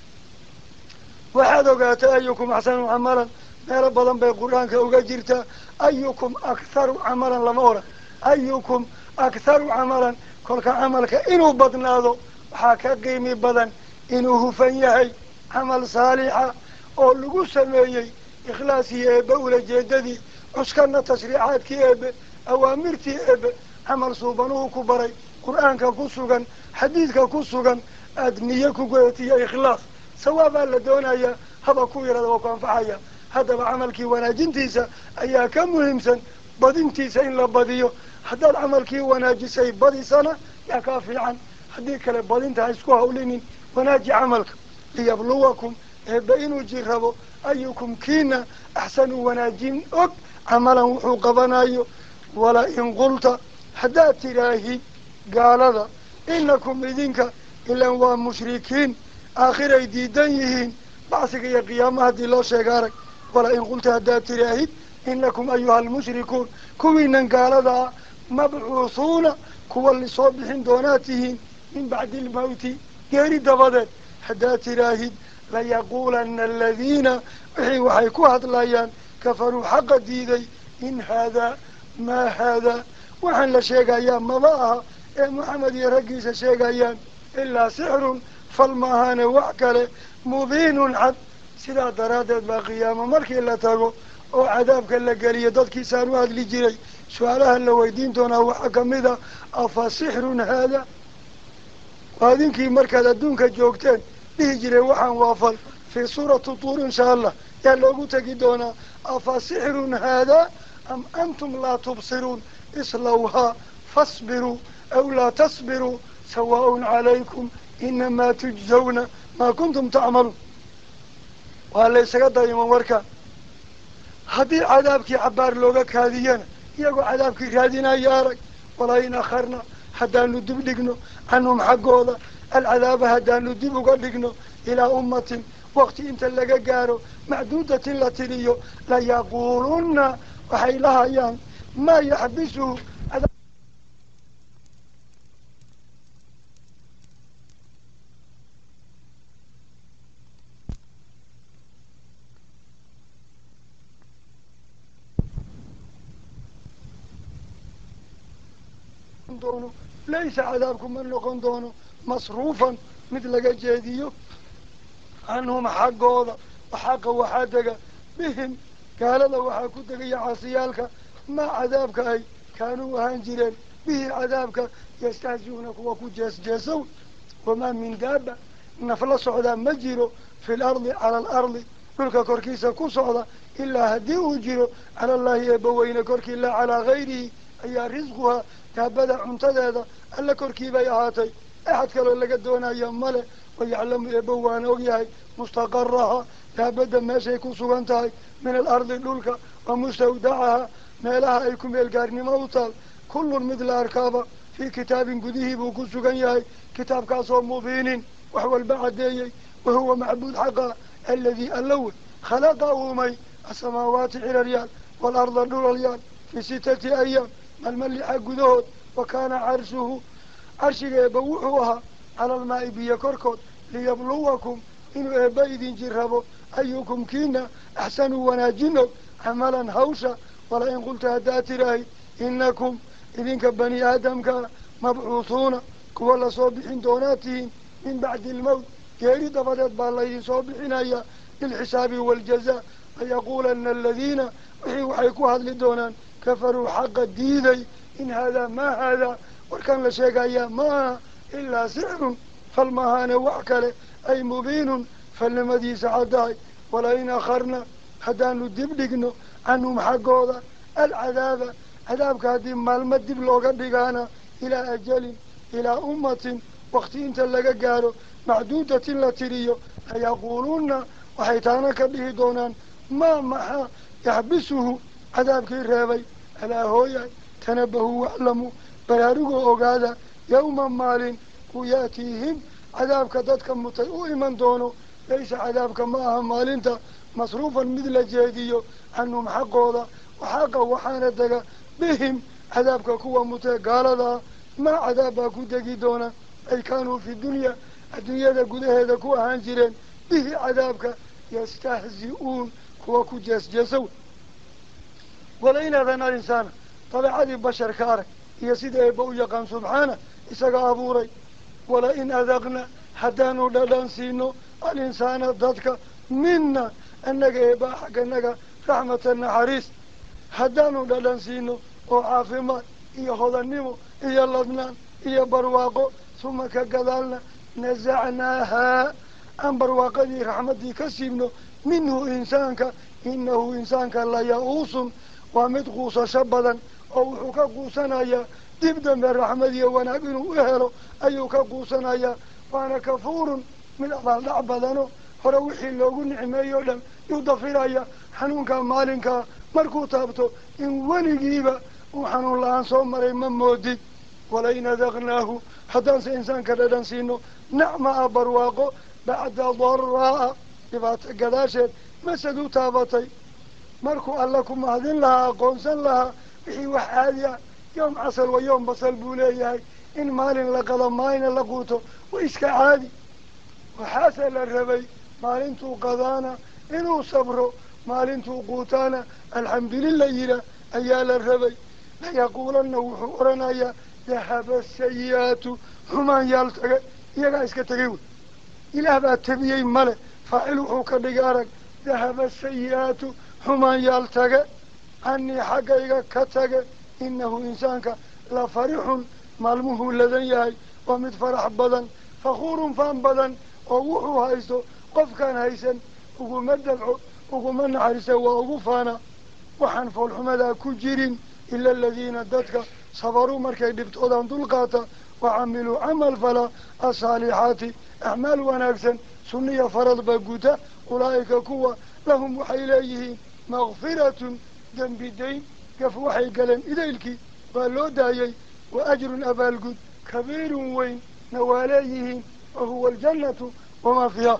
waxaad ogaatay ayukum axsanu camalan meelo badan bay qur-aanka uga jirtaa ayukum aktharu camalan lama oran ayukum aktharu camalan kolka camalka inuu badnaado waxaa ka qiimi badan inuu hufan yahay camal saalixa oo lagu sameeyey ikhlaasii eebe ulajeedadii cuskana tashriicaadkii eebe awaamirtii eebe camal suubanuhu ku baray qur-aanka ku sugan xadiidka ku sugan aada niye ku goetiya ikhlaas sawaabaa la doonayaa haba ku yarada waa ku anfacaya haddaba camalkii wanaajintiisa ayaa ka muhiimsan badintiisa in la badiyo haddaad camalkii wanaajisay badisana yaa kaa fiican haddii kale badinta ha isku hawlinin wanaaji camalka liyabluwakum إنو جربو أيكم كينا أحسن وناجين أك عملا وحو قبنايو ولا إن قلت حدا تراهي قال هذا إنكم إذنك إلا هو مشركين آخر يديدنيهين بعثك يا قيامة هذه الله شيقارك ولا إن قلت حدا تراهي إنكم أيها المشركون كوينا قال هذا مبعوثون كوا اللي صبحين دوناتهم من بعد الموت غير دبدت حدا تراهي ليقولن الذين وحيكوا هدلايان كفروا حق ديدي إن هذا ما هذا وحن لشيقايان مضاها محمد يرقيس شيقايان إلا سحر فالمهان وعكله مبين عد سلا درادت باقيامة مركي إلا تاقو وعذابك اللي قالي ضدك سانوها اللي جري سؤالها اللي ويدينتونا وحكم إذا أفسحر هذا وهذين كي مركز الدونك جوكتين بيجري وحن وافل في سورة طور إن شاء الله يلوغو تجدونا أفسحر هذا أم أنتم لا تبصرون اصلوها فاصبروا أو لا تصبروا سواء عليكم إنما تجزون ما كنتم تعملون وهل ليس قد يوم وركا هذه عذابك عبار لوغك هذينا يقول عذابك هذينا يارك ولا ينخرنا حتى ندبلغنا عنهم حقولا العذاب هذا ندبلغنا إلى أمة وقت انت اللي قارو معدودة لتريو لا يقولون وحي لها يان ما يحبسه ليس عذابكم من لقن دونه مصروفا مثل جاديو عنهم حقوضا وحق وحدق بهم قال له وحاكوتك يا عصيالك ما عذابك أي كانوا هانجرين به عذابك يستهزئونك وكو جاسون وما من دابة نفل صعدا مجيرو في الأرض على الأرض تلك كوركيسة كو صعدا إلا هديه جيرو على الله يبوين كوركي إلا على غيره أي رزقها تابدا عنتدادا ألا كوركي بيهاتي أحد كالو اللي قدونا يماله ويعلم يبوان أوياي مستقرها تابدا ما سيكون سوانتاي من الأرض للك ومستودعها ما لها أيكم يلقارني موطال كل مثل أركابة في كتاب قديه بوكو سوغنياي كتاب كاسو مبين وهو البعدي وهو معبود حقا الذي اللون خلقه مي السماوات على ريال والأرض دول ريال في 6 أيام الملي حق ذهود وكان عرشه يبوحوها على الماء بيكركض ليبلوكم إنه بيد جربوا أيكم كينا أحسنوا وناجنوا عملا هوشا ولا إن قلت هدات راي إنكم إذنك بني آدم مبعوثون كوالا صوبحين دوناتهم من بعد الموت كيري دفدت بالله صوبحين أيها للحساب والجزاء فيقول أن الذين وحيكوا هذا لدونان كفروا حق الديدي إن هذا ما هذا وكان لشيء أيها ما إلا سحر فالمهان وعكله أي مبين فالمدي سعداي ولئن أخرنا حتى ندبلغنا عنهم حقوضا العذاب عذاب كادم مالمد بلوغا بغانا إلى أجل إلى أمة وقت انت لغا قالوا معدودة لتريو فيقولون وحيتانك به دونان ما محا يحبسه عذاب كيرابي ألا هويا تنبهوا واعلموا بيارغوا أوغادا يوما مال وياتيهم عذابك دادك متأوئ من دونه ليس عذابك معها مالنت مصروفا مثل جاديو عنهم حقوضا وحاقا وحاندك بهم عذابك كوا متقالدا ما عذابك دقي دونا أي كانوا في الدنيا دا قده كوا هانجرين به عذابك يستهزئون كوا كجاس جاسون ولئن أذن الإنسان طبعا بشر كارك يسيد يبو يقام سبحانه إساق أبوري ولئن أذقنا حدانو للانسينو الإنسان ضدك منا أنك يبا حق أنك رحمة النحريس حدانو للانسينو وعافمات إيا خضنمو إيا اللبنان إيا برواقو ثم كقدالنا نزعناها أن برواقدي رحمتي كسيبنو منه إنسانك إنه إنسانك لا يؤوس ومدقوص شبدا أو حكا قوسنايا دبدا من رحمتي ونقنو إهلو أيوكا قوسنايا وانا كفور من أضال لعبدانو hore wixii loogu nicmeeyo dhan yuu dafiraya xanuunkaa maalinkaa markuu taabto in weligiiba uu xanuun la-aan soo maray ma moodid walain adaqnaahu haddaanse insaanka dhadhan siino nacmaa barwaaqo bacda daraa'a dhibaato gadaasheed masad u taabatay markuu alla ku mahadin lahaa aqoonsan lahaa wixii wax caadi ah yoom casal wa yoom basal buu leeyahay in maalin la qado maalina la quuto wa iska caadi waxaase la rabay maalintuu qadaana inuu sabro maalintuu quutaana alxamdulillah yidhaah ayaa la rabay layaquulanna wuxuu odhanayaa dahaba sayi'aatu xumaan yaal tage iyagaa iska tegay wey ilaah baa tabiyey male faacil wuxuu ka dhigay arag dahaba sayi'aatu xumaan yaal tage canii xaggayga ka tage inahu insaanka la farixun maalmuhuu ladan yahay waa mid farax badan fakhuurun faan badan oo wuxuu haysto qofkaan haysan uguma dabco uguma naxariisa waa ugu faana waxaan foolxumadaa ku jirin ila aladiina dadka sabaruu markay dhibtoodaan dulqaata wacamiluu camal fala asaalixaati acmaal wanaagsan sunniya faradba guta ulaa'ika kuwa lahum waxay leeyihiin makfiratun dembi dayn gaf waxay galeen idaylkii waa loo daayey wa ajrun abaalgud kabiirun weyn na waa leeyihiin wa huwa aljannatu wamaa fiiha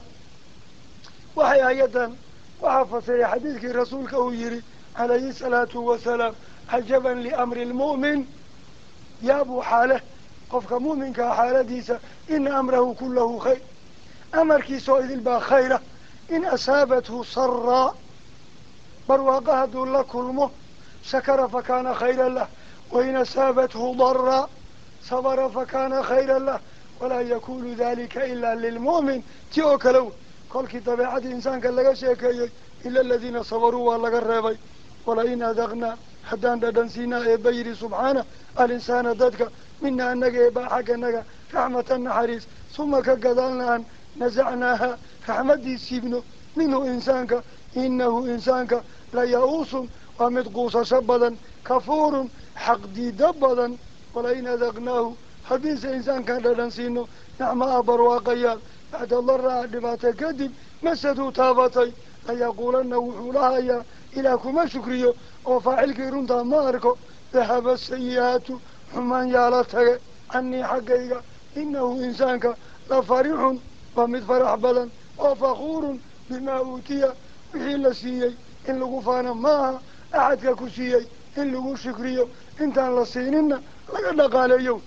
waxay ayadan waxaa fasiray xadiidkii rasuulka uu yihi calayhi salaatu wasalaam cajaban liamri lmu'min yaabuu xaaleh qofka mu'minkaa xaaladiisa ina amrahu kullahu khayr amarkiisoo idil baa khayra in asaabathu saraa barwaaqa hadduu la kulmo shakara fakaana khayran lah wain asaabathu daraa sabara fakaana khayran lah walaa yakunu dalika ila lilmu'min ti oo kale wey kolkii dabeecadii insaanka laga sheekeeyey ila aladiina sabaruu waa laga reebay walain adaqnaa haddaan dhadhan siinaa eebba yidhi subxaana alinsaana dadka mina anaga eebaa xagganaga raxmatan naxariis suma ka gadaalna aan nasacnaaha raxmaddii siibno minhu insaanka inahu insaanka la ya-uusun waa mid quusasho badan kafuurun xaqdiido badan walain adaqnaahu haddiise insaankaan dhadhan siino nacmaa barwaaqayaal bacda daraa dhibaato kadib masaduu taabatay layaquulanna wuxuu lahayaa ilaah kuma shukriyo oo faacilkii runtaa ma arko dahaba sayi'aatu xumaan yaala tage canii xaggayga inahu insaanka la farixun waa mid farax badan oo fakhuurun bimaa uutiya wixii la siiyey in lagu faana maaha axadka ku siiyey in lagu shukriyo intaan la siininna laga dhaqaaleeyo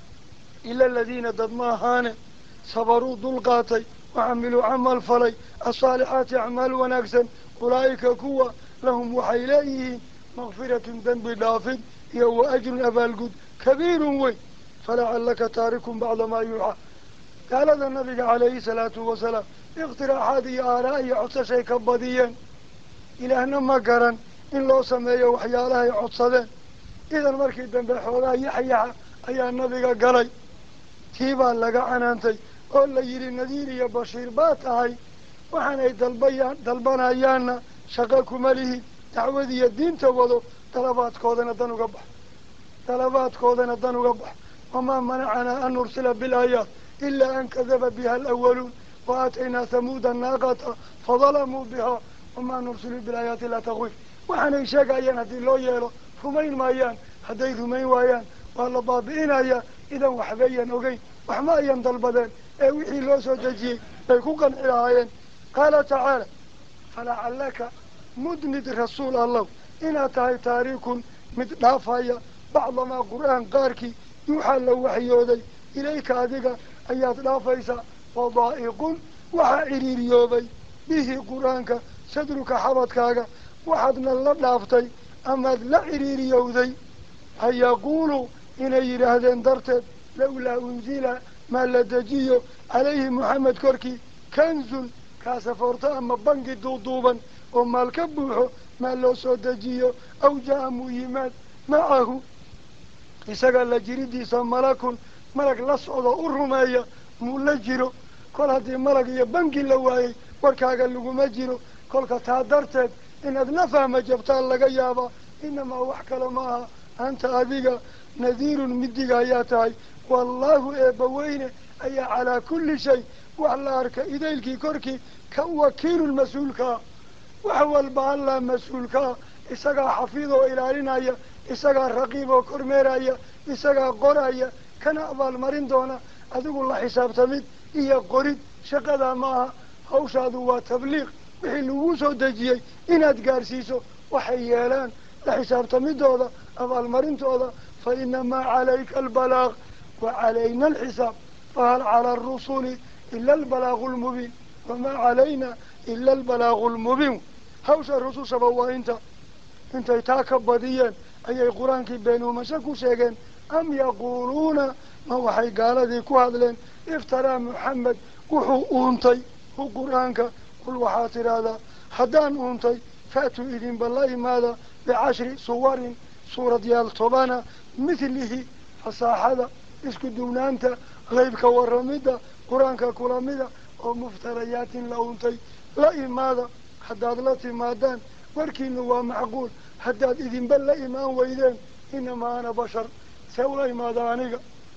ila aladiina dad ma ahaane sabaruu dulqaatay wacamiluu camal falay asaalixaati acmaal wanaagsan ulaa'ika kuwa lahum waxay leeyihiin makfiratun dembi dhaafid iyo wa ajrun abaalgud kabiirun weyn falacallaka taarikun bacda maa yuuxaa gaalada nabiga calayhi salaatu wasalaam ikhtiraaxaad iyo aaraa iyo codsashay ka badiyeen ilaahna ma garan in loo sameeyo waxyaalahay codsadeen idan markii dambe xoogaa yaxyaxa ayaa nabiga galay tii baa laga canaantay oo la yidhi nadiir iyo bashiir baa tahay waxaanay dalbanayaanna shaqo kuma lihi dacwadiiyo diinta wado dalabaadkoodana dan uga bax wamaa manacanaa an nursila bilaayaat ilaa an kadaba biha alawaluun wa aataynaa hamuuda naaqata fadalamuu bihaa wamaa nursilu bilaayaati ilaa takwiif waxaanay sheegayaan haddii loo yeelo rumayn maayaan hadday rumayn waayaan waa la baabi'inayaa idan waxbayan ogeyn waxma ayan dalbadeen ee wixii loo soo dejiyey bay ku qanci lahaayeen qaala tacaala falacallaka mudnid rasuul allow inaad tahay taarikun mid dhaafaya bacdamaa qur-aan qaarkii yuuxaa la waxyooday ilayka adiga ayaad dhaafaysaa wadaa'iqun waxaa ciriiriyoobay bihi qur-aanka sadruka xabadkaaga waxaadna la dhaaftay amaad la ciriiriyowday ha yaquulu inay yidhaahdeen darteed lawlaa unzila maa la dejiyo calayhi moxamed korkii kanzun kaasafoorto ama bangi duuduuban oo maal ka buuxo maa loo soo dejiyo aw jaa muu yimaad macahu isaga la jiridiisa malakun malag la socdo u rumeeya muu la jiro kol haddii malag iyo bangi la waayey warkaaga laguma jiro kolka taa darteed inaad la fahma jabtaan laga yaabaa inamaa wax kale ma aha anta adiga nadiirun midiga ayaa tahay wallaahu eebba weyne أي على كل شيء وعلى أرك إذا كركي كوكيل المسؤول كا وهو البعلا مسؤول كا إسقى حفيظه إلى رناية إسقى رقيبه كرميراية إسقى قراية كان أول مرين دونا أدو الله حساب تمد إيا قريد شقدا معها هوشادوا تبليغ وحلو وسو دجيي إناد قارسيسو وحيالان لحساب تمد هذا أول مرين هذا فإنما عليك البلاغ وعلينا الحساب فهل على الرسول إلا البلاغ المبين وما علينا إلا البلاغ المبين هوش الرسول سبوا انت يتاكب بديا أي قرآن كي بينهم مشاكو شيئا أم يقولون ما وحي قال ذيكو هذلين افترى محمد وحو أنتي هو قرآنك كل وحاتر هذا حدان أنتي فأتوا إذن بالله ماذا بعشر صور سورة ديال طبانا مثله فصاحة اسكو دونانتا غيبك ورميدا قرآنك كلامدا ومفتريات لأنتي لا ماذا حداد لا تمادان وركين هو معقول حداد إذن بل إيمان وإذن إنما أنا بشر سوى ماذا أنيق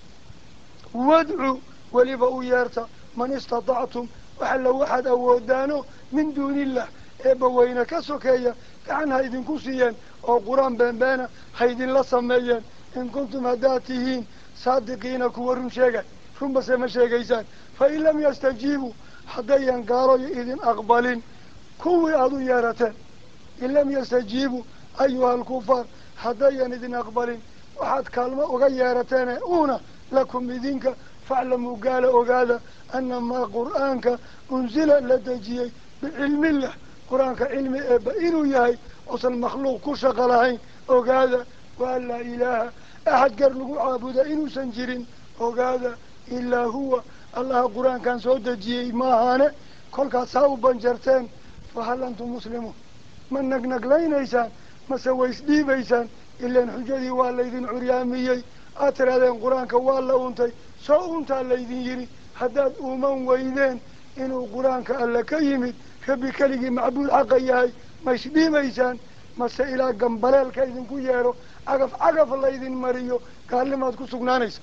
وادعوا ولبأوا يارتا من استطعتم وحل واحد أودانو من دون الله إبوين كسوكيا كعنها إذن كسيا أو قرآن بانبانا حيدين لصميا إن كنتم هداتهين صادقين كورن شيئا ثم بسيما شيئا فإن لم يستجيبوا حديا قالوا إذن أقبلين كوي أدو يارتان إن لم يستجيبوا أيها الكفار حديا إذن أقبلين وحد كلمة وغيارتان أونا لكم إذنك فاعلموا قال وقال أنما قرآنك أنزل لدجي بعلم الله قرآنك علم إبئر ياهي وصل مخلوق كشغلهين وقال وأن لا إله أحد قرنه عابد إنو سنجرين وقال إلا هو الله قرآن كان سودجي ما هانا كل كاساو بنجرتين فهل أنتم مسلمون من نقنق لين إيسان ما سويس ديب إيسان إلا أن حجدي والذين عرياميي أترى ذين قرآنك والله أنتي سو أنت الذين يري حداد أمان ويدين إنه قرآنك ألا كيمد فبكلي معبود حقياي ما يشديب إيسان ما سئلا قنبلال كيدن كيارو عقف الذين مريو قال لما تكون سقنانيس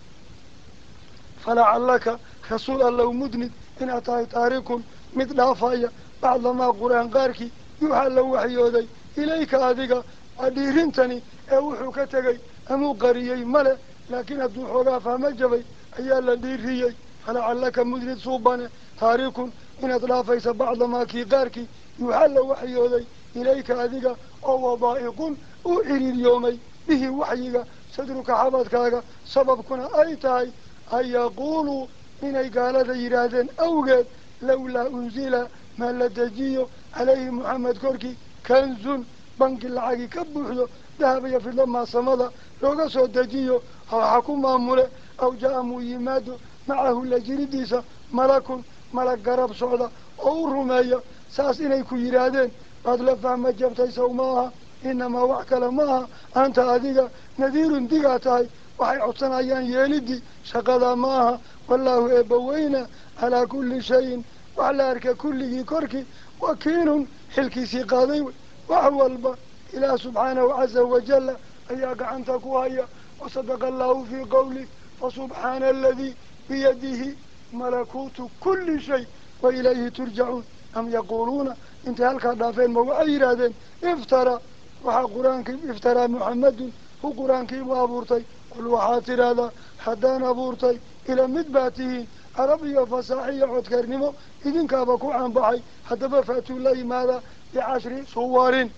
فلعلك رسول الله مدند إن أتاي تاريكم مثل أفايا بعد ما قرآن قاركي يوحى وحيودي إليك هذيك أديرنتني أوحو كتغي أمو قريي ملا لكن أدو حقا فهم جبي أيالا ديريي فلعلك مدند صوبانا تاريكم إن أتلافيس بعد ما كي قاركي يوحى وحيودي إليك هذيك أو ضائق أعري اليومي به وحيك صدرك حبتك سبب كنا أي تاي أي يقولوا إني قال ذيرادين أوجد لولا أنزل ما لدجيه عليه محمد كوركي كنز بنك العاقي كبوحده ذهب يفي لما صمد لوغا سو دجيه أو حكم ماموله أو جاء ميماده معه لجرديسة ملك قرب صعدة أو رمية ساس إني كيرادين قد لفهم جبتي سوماها إنما وحكل معها أنت أذيك نذير ديقاتاي وحي عطنا أيان يلدي شقدا معها والله إبوينا على كل شيء وعلى أرك كله كركي وكين حلكي سيقاضي وهو البا إله سبحانه عز وجل أياك عن تقوايا وصدق الله في قوله فسبحان الذي بيده ملكوت كل شيء وإليه ترجعون أم يقولون انت هل كدافين موعيرادين افترى وحا قرآنك افترى محمد هو قرآنك وابورتي قل وحاتر هذا حدان أبورتي إلى مدباته عربية فصاحية عدكرنمو إذن كابكو عن بحي حتى فاتوا الله ماذا ب10 صور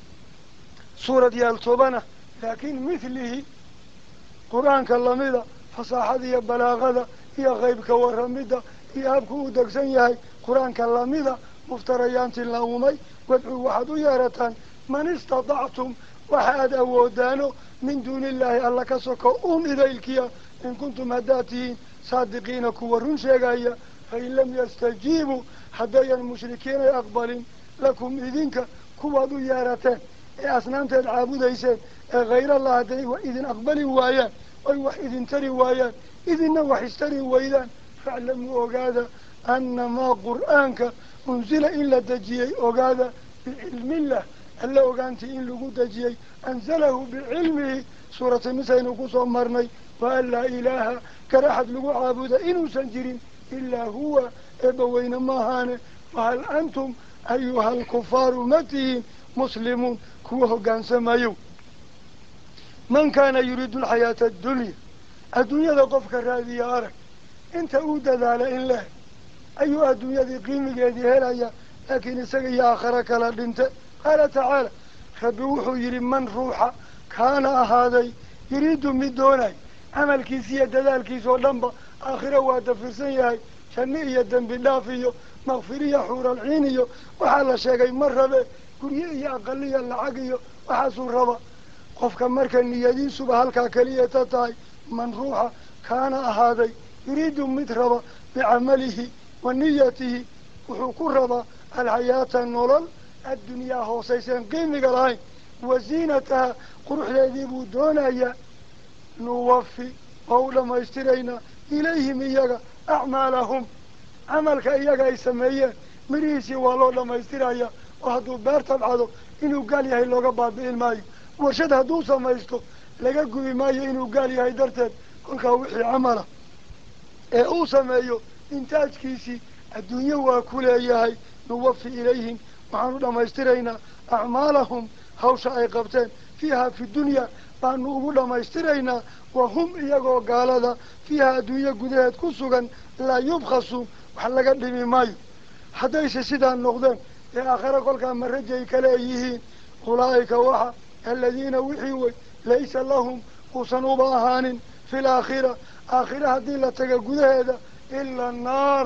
سورة ديال طبانة لكن مثله قرآن كلامي فصاحة دي بلاغة هي غيبك ورميدة هي أبكو دكسن ياهي قرآن كلامي مفتريان تلاومي وادعوا وحدوا يارتان من استطعتم وحاد أودانو من دون الله كسوكو إليكيا إن كنتم هداتين صادقين كورون شيئا فإن لم يستجيبوا حدايا المشركين أقبلين لكم إذنك كوادوا يارتان أسنان تدعابوا ديسان غير الله دي وإذن أقبلوا وايان وإذن تري وايان إذن وحستري وايان فاعلموا أوغادا أنما قرآنك أنزل إلا دجيي أوغادا بعلم الله alla ogaantii in lagu dejiyey anzalahu bicilmihi suuratu nisa aynu kusoo marnay wa an laa ilaaha kar axad lagu caabuda inuusan jirin ilaa huwa eebbaweyne maahaane wahal antum ayuha alkufaaru ma tihiin muslimuun kuwa hoggaansamayo man kaana yuriidu alxayaata addunya adduunyada qofka raadiya arag inta uu dadaala in leh ayuu adduunyadii qiimigeedii helaya laakiin isaga iyo aakhare kala dhinte qaala tacaala rabbi wuxuu yidhi man ruuxa kaana ahaaday yuriidu mid doonay camalkiisa iyo dadaalkiisa oo dhanba aakhiro waa dafirsan yahay janno iyo dembi dhaaf iyo makfiriya xuuralciin iyo waxaa la sheegay ma rabe gurye iyo aqaliya lacag iyo waxaasuu raba qofka marka niyadiisuba halkaa keliyata tahay man ruuxa kaana ahaaday yuriidu mid raba bicamalihi wa niyatihi wuxuu ku rabaa alxayaata nolol addunyaa hoosayseen qiimiga lahayn wasiinataha quruxdeedii buu doonayaa nuwafi waa u dhammaystiraynaa ilayhim iyaga acmaalahum camalka iyaga ay sameeyeen midhihiisii waa loo dhammaystirayaa oo hadduu beer tabcado inuu gaal yahay looga baabi'in maayo warshad hadduu samaysto laga gubi maayo inuu gaal yahay darteed kolkaa wixii camala ee uu sameeyo intaajkiisii adduunyo waa ku leeyahay nuwafi ilayhim waxaanu dhammaystiraynaa acmaalahum hawsha ay qabteen fiiha fi dunya baanu ugu dhammaystiraynaa wa hum iyagoo gaalada fiiha adduunyo gudaheed ku sugan laa yubkhasuun wax laga dhimi maayo haddayse sidaa noqdeen ee aakhare kolkaa marajay kale ay yihiin ulaa'ika waxa aladiina wixii wey laysa lahum uusan uba ahaanin fi laakhira aakhira haddii la taga gudaheeda ila naar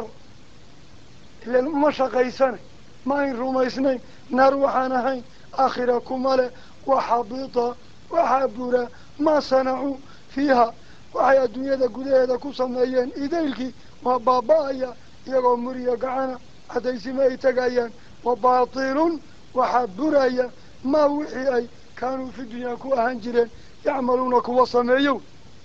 ilan uma shaqaysana ma ayn rumaysnayn naar waxaan ahayn aakhira kuma leh waxabita waxaa bura maa sanacuu fiiha waxay adduunyada gudaheeda ku sameeyeen idaylkii waa baaba-aya iyagoo muriya gacana cadaysima ay tegayaan wa baatilun waxaa buraya maa wixii ay kaanuu fi dunyaa ku ahaan jireen yacmaluuna kuwa sameeyow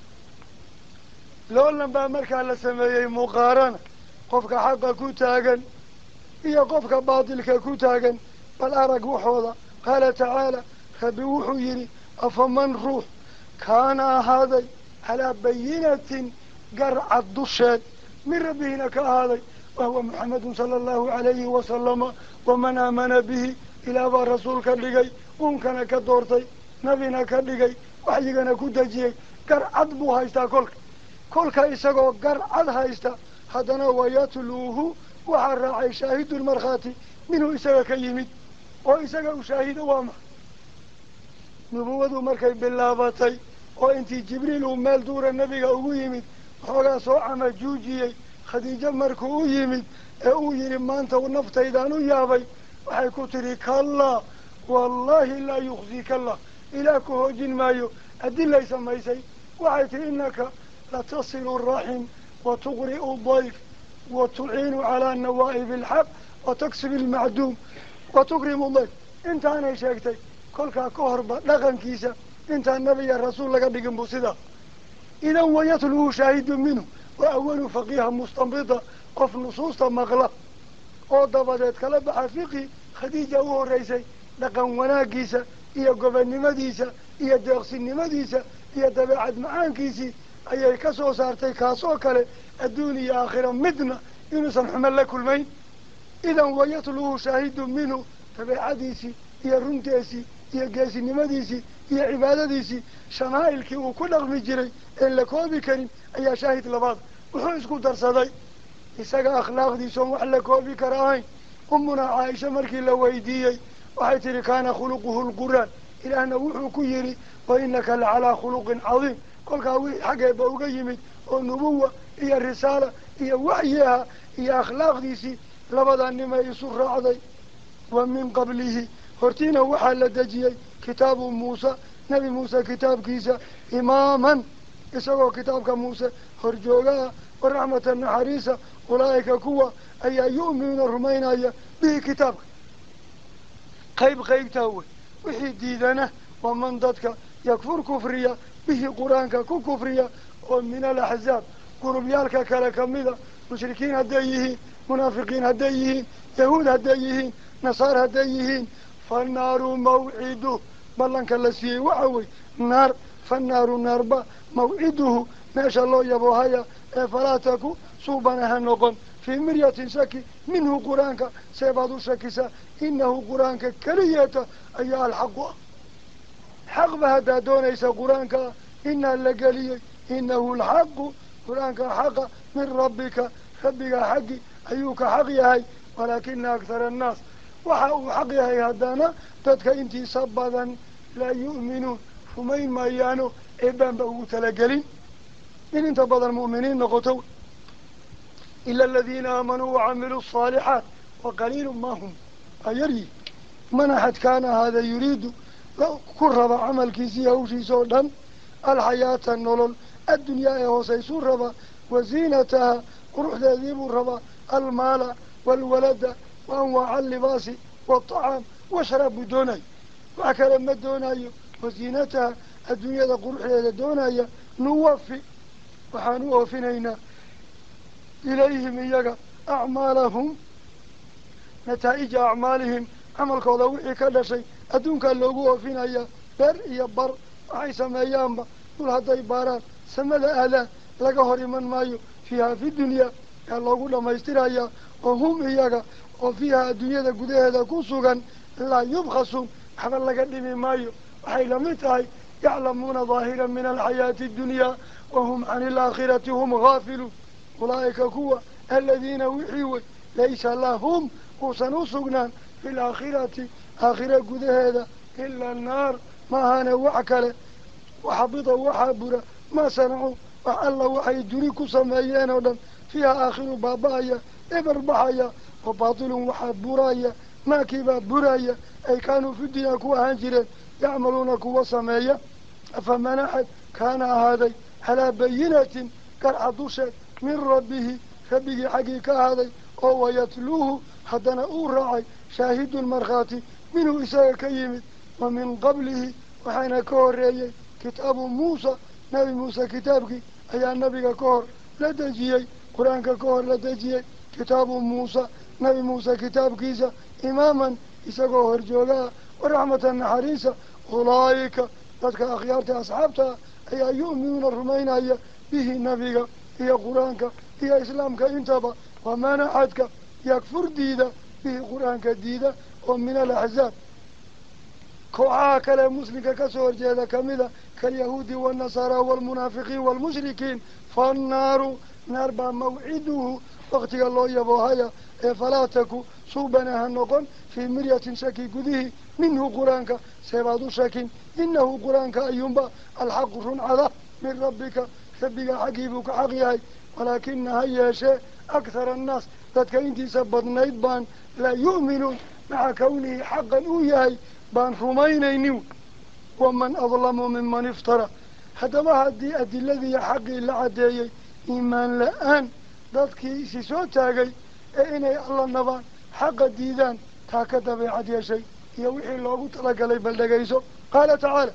loolan baa markaa la sameeyey muqaarana qofka xaqa ku taagan iyo qofka baatilka ku taagan bal arag waxooda qaala tacaala rabbi wuxuu yidhi afaman ruux kaana ahaaday calaa bayinatin garcad dusheed min rabbihina ka ahaaday wahuwa muxamedun sala allahu calayhi wasalama waman aamana bihi ilaah baa rasuul ka dhigay uunkana ka doortay nabina ka dhigay waxyigana ku dejiyey garcad buu haystaa kolka isagoo garcad haysta haddana wayatluuhu waxaa raacay shaahidun markhaati minhu isaga ka yimid oo isaga u shaahido waa maxay nubuwadu markay bilaabatay oo intii jibriil uu meel duura nebiga ugu yimid waxoogaa soo camajuujiyey khadiijo markuu u yimid ee uu yidhi maanta naftaydaan u yaabay waxay ku tidhi kallaa wallaahi laa yukhzika allah ilaah ku hoojin maayo adilay samaysay waxay tihi innaka latasilu raxim wa tuqri'u dayf wa tuciinu calaa nawaa'ibi alxaq wa taksibi almacduum wa tukrimu dayf intaanay sheegtay kolkaa ka horba dhaqankiisa intaan nabiya rasuul laga dhigin buu sidaa idan wayatluhu shaahidu minhu wa awalu faqiiha mustanbita qof nusuusta maqla oo dabadeed kala baxa fiqi khadiija u horreysay dhaqan wanaaggiisa iyo gobonnimadiisa iyo deeqsinimadiisa iyo dabeecad macaankiisii ayay ka soo saartay kaasoo kale adduun iyo aakhira midna inuusan xumo la kulmayn idan wayatluhu shaahidu minhu dabeecadiisii iyo runteesii iyo geesinimadiisii iyo cibaadadiisii shamaa'ilkii uu ku dhaqmi jiray een la koobi karin ayaa shaahid labaad wuxuu isku darsaday isaga akhlaaqdiisoon wax la koobi kara ahayn umuna caaisha markii la weydiiyey waxay tihi kaana khuluquhu lqur'aan ilaahna wuxuu ku yidhi wa innaka lacalaa khuluqin cadiim kolkaa wixii xaggeeba uga yimid oo nubuwa iyo risaala iyo waxyiha iyo akhlaaqdiisii labadaa nimay isu raacday wa min qablihi hortiina waxaa la dejiyey kitaabu muusa nebi muuse kitaabkiisa imaaman isagoo kitaabka muuse horjoogaha waraxmata naxariisa ulaa'ika kuwa ayaa yu'minuuna rumaynaya bihi kitaabka qaybtaa wey wixii diidana waa man dadka yakfur kufriya bihi qur-aanka ku kufriya oo min alaxzaab gurubyaalka kale kamida mushrikiin hadday yihiin munaafiqiin hadday yihiin yahuud hadday yihiin nasaar hadday yihiin فالنار موعده بلن كالسيه وعوي نار فالنار نار موعده ما شاء الله يبوهايا فلا تكو صوبنا هنقن في مرية شكي منه قرآنك سيبادو شكيسا إنه قرآنك كرية أيها الحق حق بهذا دونيس قرآنك إن اللقلي إنه الحق قرآنك حق من ربك حقي أيوك حقي ولكن أكثر الناس وحقي هدانا تدك انتي صبادا لا يؤمنون فمين ما يانو إبان بأوت لقلين إن انت بعض المؤمنين نقطوا إلا الذين آمنوا وعملوا الصالحات وقليل ما هم أيري من أحد كان هذا يريد لو كرب عمل كيسي أو شي سودا الحياة النولل الدنيا وسيسور ربا وزينتها قروح ذيب الربا المال والولد وأنواع اللباس والطعام وشرب دوني وأكل ما دوني وزينتها الدنيا قروح دوني نوفي وحنوفنينا إليهم إياك أعمالهم نتائج أعمالهم عمل كوضوحي كل شيء أدونك اللوغو وفينيا بر يبر وحي سميان دول هذا عبارات سمد أهلا لقهر من مايو فيها في الدنيا اللوغو لما يسترعيا وهم إياك وفيها الدنيا دا قده دا كوسوغا لا يبخصون حفل لك من مايو وحي لمتعي يعلمون ظاهرا من الحياة الدنيا وهم عن الآخرة هم غافلون أولئك كوا الذين وحيوا ليس لهم وسنوسقنا في الآخرة آخرة قد هذا إلا النار ما هانا وعكلا وحبط وحابرا ما صنعوا وعلى وحي دريك سمايان ودم فيها آخر بابايا إبر بحايا وباطل وحابرايا ما كيبا برايا أي كانوا في الدنيا كوا هنجرا يعملون كوا سمايا فمن أحد كان هذا على بينة كالعدوشة من ربه ربه حقيقة هذا وهو يتلوه حتى نأور شاهد المرخاتي منه إساء كيمت ومن قبله وحين كور كتاب موسى نبي موسى كتابك أي النبي كور لدجي قرآنك كور لدجي كتاب موسى نبي موسى كتابك إسا إماما إسا كور جوغا ورحمة النحريسة أولئك تدك أخيارت أصحابتها أي يؤمنون الرمين أي به نبيك هي قرآنك هي إسلامك انتبه وما نحدك يكفر ديدا به قرآنك ديدا ومن الأحزاب كوعاك لمسلمك كسور جيدا كمذا كاليهود والنصارى والمنافقين والمشركين فالنار نربى موعده وقت الله يبوهايا فلا تكو صوبنا هنقن في مرية شكي قده منه قرآنك سيبادو شكين إنه قرآنك أيومبا الحق رنعذا من ربك حقيبك حقيهي ولكن هيا شيء أكثر الناس ذاتك انتي سبضنا إدبان لا يؤمنون مع كونه حقا أوياي بان رمينينيو ومن أظلم ممن افترى حتى ما هدي الذي حقي لعدي إيمان لآن ذاتك سيسو تاقي إني الله النبان حق الديدان تاكد بعدي شيء يوحي الله تلقى لي بلدقيسو قال تعالى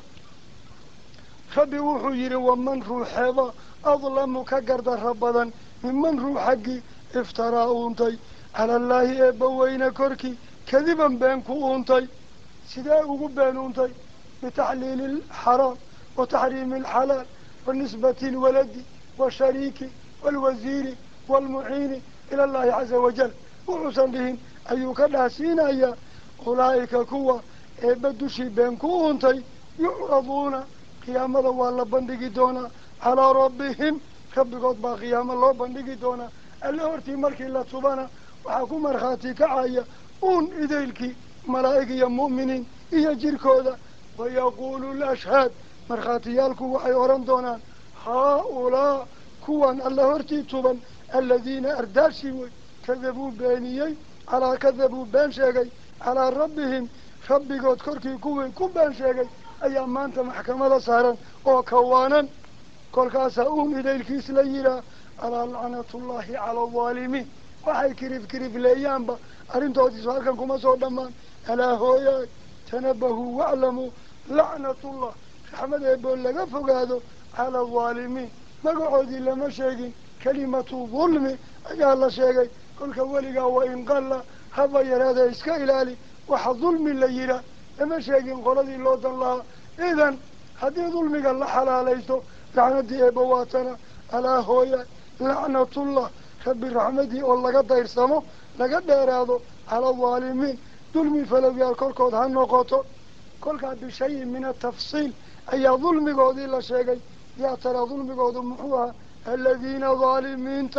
فبوحو يري ومن روح هذا أظلم كقرد ربضا ممن روح حقي افترى أنتي على الله إبوين كركي كذبا بينكو أنتي سداء بين أنتي بتحليل الحرام وتحريم الحلال والنسبة الولد والشريك والوزير والمعين إلى الله عز وجل وحسن بهم أيوك ناسين أيا أولئك كوا إبدوشي بينكو أنتي يعرضون قيامة والله بندقي دونا على ربهم ربكوت با قيامة الله بندقي دونا اللي هورتي مركي الله سبحانه وحاكو مرخاتي كعاية إذيلكي ملائكي مؤمنين إيا جيركودا ويقول الأشهاد مرخاتي يالكو وحي أوران دونان هؤلاء كوان الله هورتي سبحانه الذين أرداشي كذبوا بانيي على كذبوا بان شاقي على ربهم ربكوت كوركي كوين كوبان شاقي أيام ما أنت محكمة صارا وكوانا كل كاسا إليك سليلا على لعنة الله على الظالمين وحي كريف الأيام با أرنتو تسوالكم كما صدمان ألا هويا تنبهوا واعلموا لعنة الله حمد يقول لك فقادوا على الظالمين ما قعودي لما شاقين كلمة ظلم أجا الله شاقين كل كوليقا وإن قال هذا يراد إسكا إلالي وحظلم اللي يرى لما شاقين قردي اللوطن الله إذن هذه ظلمك الله حلاليسو لعنة أبواتنا على هويا لعنة الله رب الرحمة والله قد يرسمه لقد يرادو على الظالمين ظلمي فلو يالكوركود هالنقطة كل كان بشيء من التفصيل أي ظلمي قود إلا شيء يا ترى ظلمي قود محوها الذين ظالمين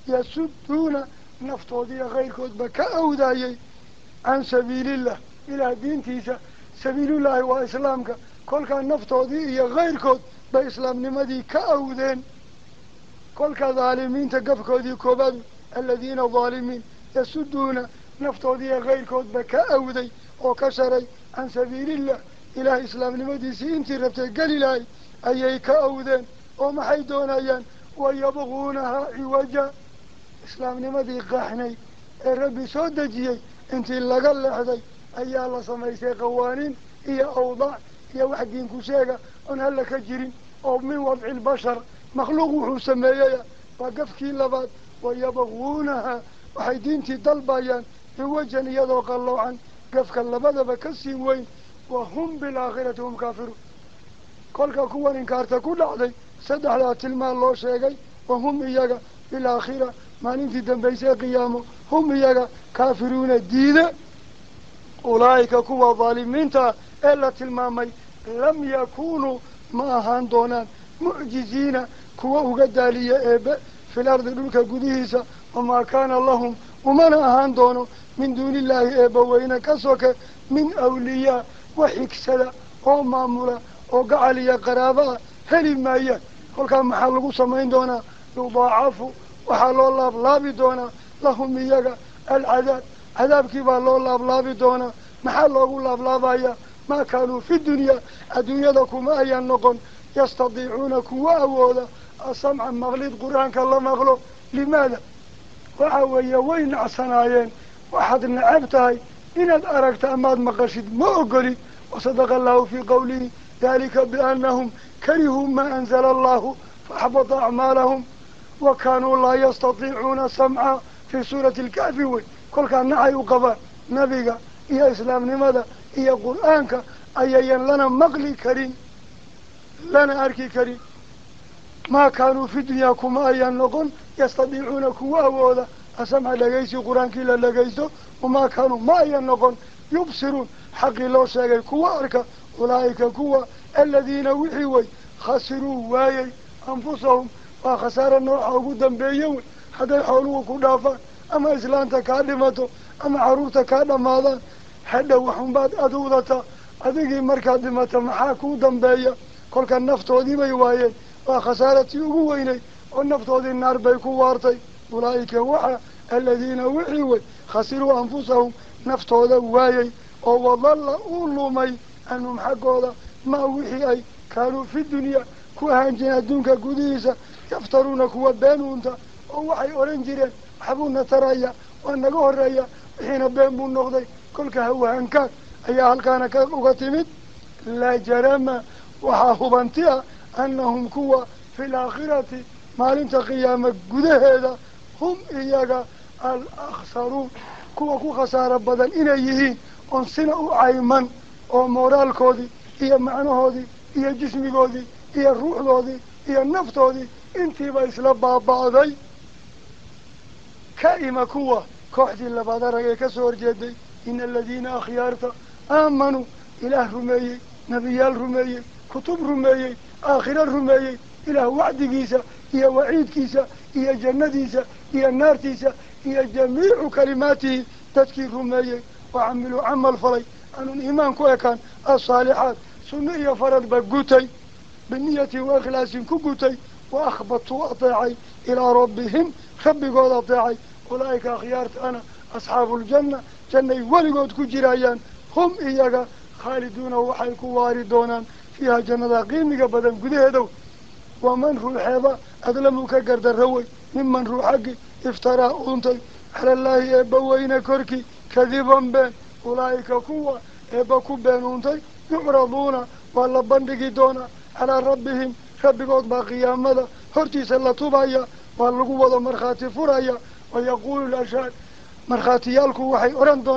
يسدون نفتوذي غير كود بكأوداي عن سبيل الله إلى دين تيسا سبيل الله وإسلامك كل كان نفتوذي غير كود بإسلام نمدي كأودين كل كظالمين تقفكودي كوباد الذين ظالمين يسدون نفتوذي غير كود بكأودي وكسري عن سبيل الله إلى إسلام نمدي سينتي ربتي قليلاي أي كأودين ومحيدون أيان ويبغونها عوجا إسلام نمدي قاحني الرب سودجي انتي اللقل لحدي أي الله سميسي قوانين هي أوضاع هي وحدين كشيغا هل كجرين أو من وضع البشر مخلوق وحسمية وقفكي لباد ويبغونها وحيدين تدلبايان عوجا يذوق الله عن قفك اللباد بكسي وين وهم بالآخرة هم كافرون كل كوان إنكارتا كل علي سدح لا تلما الله شيغي وهم إياغا بالآخرة ما ننتي دنبيسي قيامه هم إياغا كافرون الدين أولئك كوا ظالمين إلا تلمامي لم يكونوا ما هاندونان معجزين كوا وقدالي في الأرض لك قديسة وما كان لهم ومن هاندونوا من دون الله وين كسوك من أولياء وحكسدا ومامولا وقعلي قرابة هل مايا كل كان محلقوا سمين دونا يضاعفوا وحلو الله بلابي دونا لهم إياك العذاب عذاب كيف الله بلابي دونا محلقوا الله بلابايا ما كانوا في الدنيا لكم أيا نقن يستطيعون كواء السمع مغليد قرآن كالله مغلو لماذا؟ وحويا وين عصنايين واحد نعبتهاي إن أركت أماد مقشد ما أقلي وصدق الله في قوله ذلك بأنهم كرهوا ما أنزل الله فأحبط أعمالهم وكانوا لا يستطيعون سمعا في سورة الكهف كل كان نعي قبا نبيك يا إسلام لماذا يا قرآنك أيين لنا مقلي كريم لنا أركي كريم ما كانوا في دنياكم أيان نقول يستطيعون كواء أسمع لغيسي قرآن كلا لغيسو وما كانوا ما أيان نقول يبصرون حقي لو شاقي كواء أولئك كواء الذين وحيوي خسروا وايي أنفسهم وخسار النوع عقودا بيون حتى يحولوا كدافا أما إسلامتا كادمتو أما عروتا كادمادا حتى وحنبات أدودتا أدقي مركا دمتا محاكو دنبايا كل كان نفتو دي بيوايي وخسارتي أقويني والنفتو دي النار بيكو وارتي أولئك وحا الذين وحيوي خسروا أنفسهم نفتو دي وايي وظل أولومي أنهم حقودا ما وحي أي كانوا في الدنيا كوهانجين الدنك قديسة يفترون كوا بانونتا ووحي أورنجرين حبونا ترايا وأنقوا الرايا حين بانبو النقضي كل كهوهان كان أي هل كان كأغتمد لا جرم وحاهبانتها أنهم كوا في الآخرة مالنت قيامة قده هم إياك الأخسرون كوا خسارة بدن إليهين ونصنعوا عيما ومورال كودي هي معنى هودي هي جسمي كودي هي الروح كودي هي النفط كودي انتي بإسلام بعضي كائمة كوا كوحدي اللي بعضها كسور جدي إن الذين أخيارتا آمنوا إله رمي نبيال رمي كتب رمي آخر رمي إله وعد كيسا هي وعيد كيسا هي جنة كيسا هي النار كيسا هي جميع كلماته تذكير رمي وعملوا عمل فلي أن الإيمان كويكان الصالحات سنية فرد بقوتي بالنية وإخلاص كقوتي وأخبطوا أطيعي إلى ربهم خبي قول أطيعي أولئك أخيارت أنا أصحاب الجنة جنة ولقود كجرايان هم إياك خالدون وحيكوا واردون فيها جنة قيمك بدن قدهدو ومن روح هذا أظلمك قرد الروي ممن روحك افترى أنتي على الله إبوين كركي كذبا بين أولئك كوا إبكوا بين أنتي يعرضون والله بندقي دونا على ربهم ربي قد باقيا ماذا هرتي سلطوا بايا والله مرخاتي فرايا ويقول الأشهاد مرخاتي يالكوا وحي أرندونا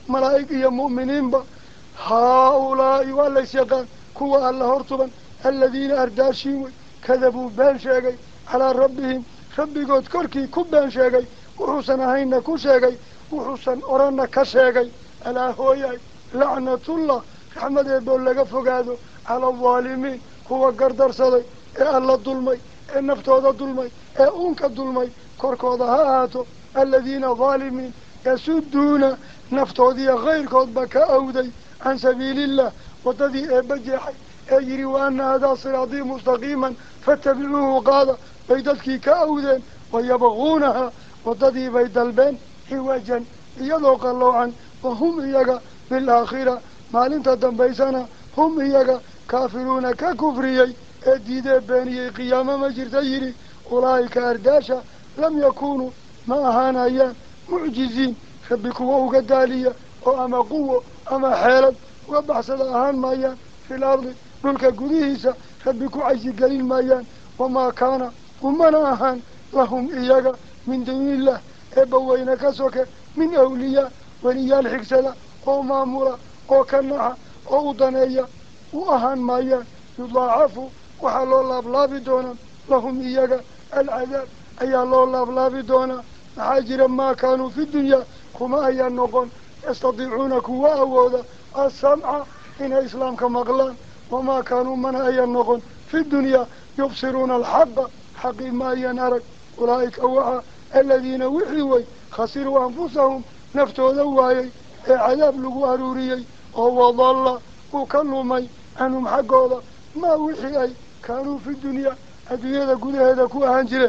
ملائكة يا مؤمنين با هؤلاء والليس يقان كوا الله هرتبا الذين أرداشين كذبوا بان شاقي على ربهم ربي قد كركي كبان شاقي وحسنا هين كو شاقي وحسن أرانا كشاقي ألا هوياي لعنة الله رحمة يقول لك فقادو على الظالمين هو قردر صدي الله الظلمي النفتوذ الظلمي أنك الظلمي كركوذ هاتو الذين ظالمين يسدون نفتوذي غير كذبك أودي عن سبيل الله وتذي بجحي أجري وأن هذا صراطي مستقيما فاتبعوه قال بيدتك كأودين ويبغونها وتذي بيد البين حواجا يذوق الله عن وهم إياك بالآخرة ما لنت دنبيسنا هم إياك كافرون ككفريي أديد بيني قيامة مجرتيري أولئك أرداشا لم يكونوا ما أيام معجزين خبكوا وقدالية وأما قوة أما حالة وبحث الأهان مايان في الأرض ملك قديسة خبكوا عيش قليل مايان وما كان ومن أهان لهم إياك من دون الله إبوين كسوك من أولياء ونيال حكسلة أو مامورة أو كناها أو ضنية وأهان مايان يضاعفوا وحلو الله بلابي دونا لهم إياك العذاب أي الله بلابي دونا حاجرا ما كانوا في الدنيا كما أي النقل يستطيعون كوا أولا السمع إن إسلام كمغلان وما كانوا من أي النقل في الدنيا يبصرون الحق حق ما ينارك أولئك أوعى الذين وحيوي خسروا أنفسهم نفتوا ذواي عذاب لغو أروريي وهو ضل وكلوا مي أنهم حقوا ما وحي كانوا في الدنيا الدنيا قد هذا كوا هنجره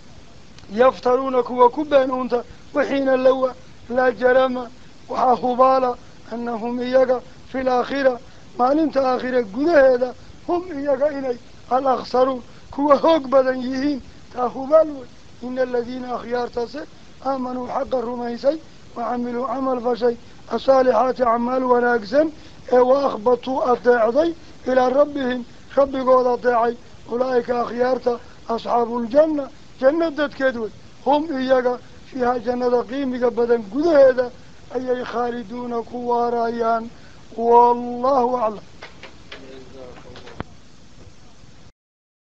يفترونك وكبان أنت وحين اللوى لا جرم وحاخبالا أنهم إياك في الآخرة ما نمت آخرة قد هذا هم إياك إلي الأخسرون كوا هوك بدن يهين تاخبالوا إن الذين أخيار تصير آمنوا حق الرميسي وعملوا عمل فشي الصالحات عمال وناكسن وأخبطوا الضعضي إلى ربهم ربي قول الضعي أولئك أخيارتا أصحاب الجنة جنة كدوي هم إياك فيها جنة قيمة بدن قد هذا أي خالدون كوارايان والله أعلم.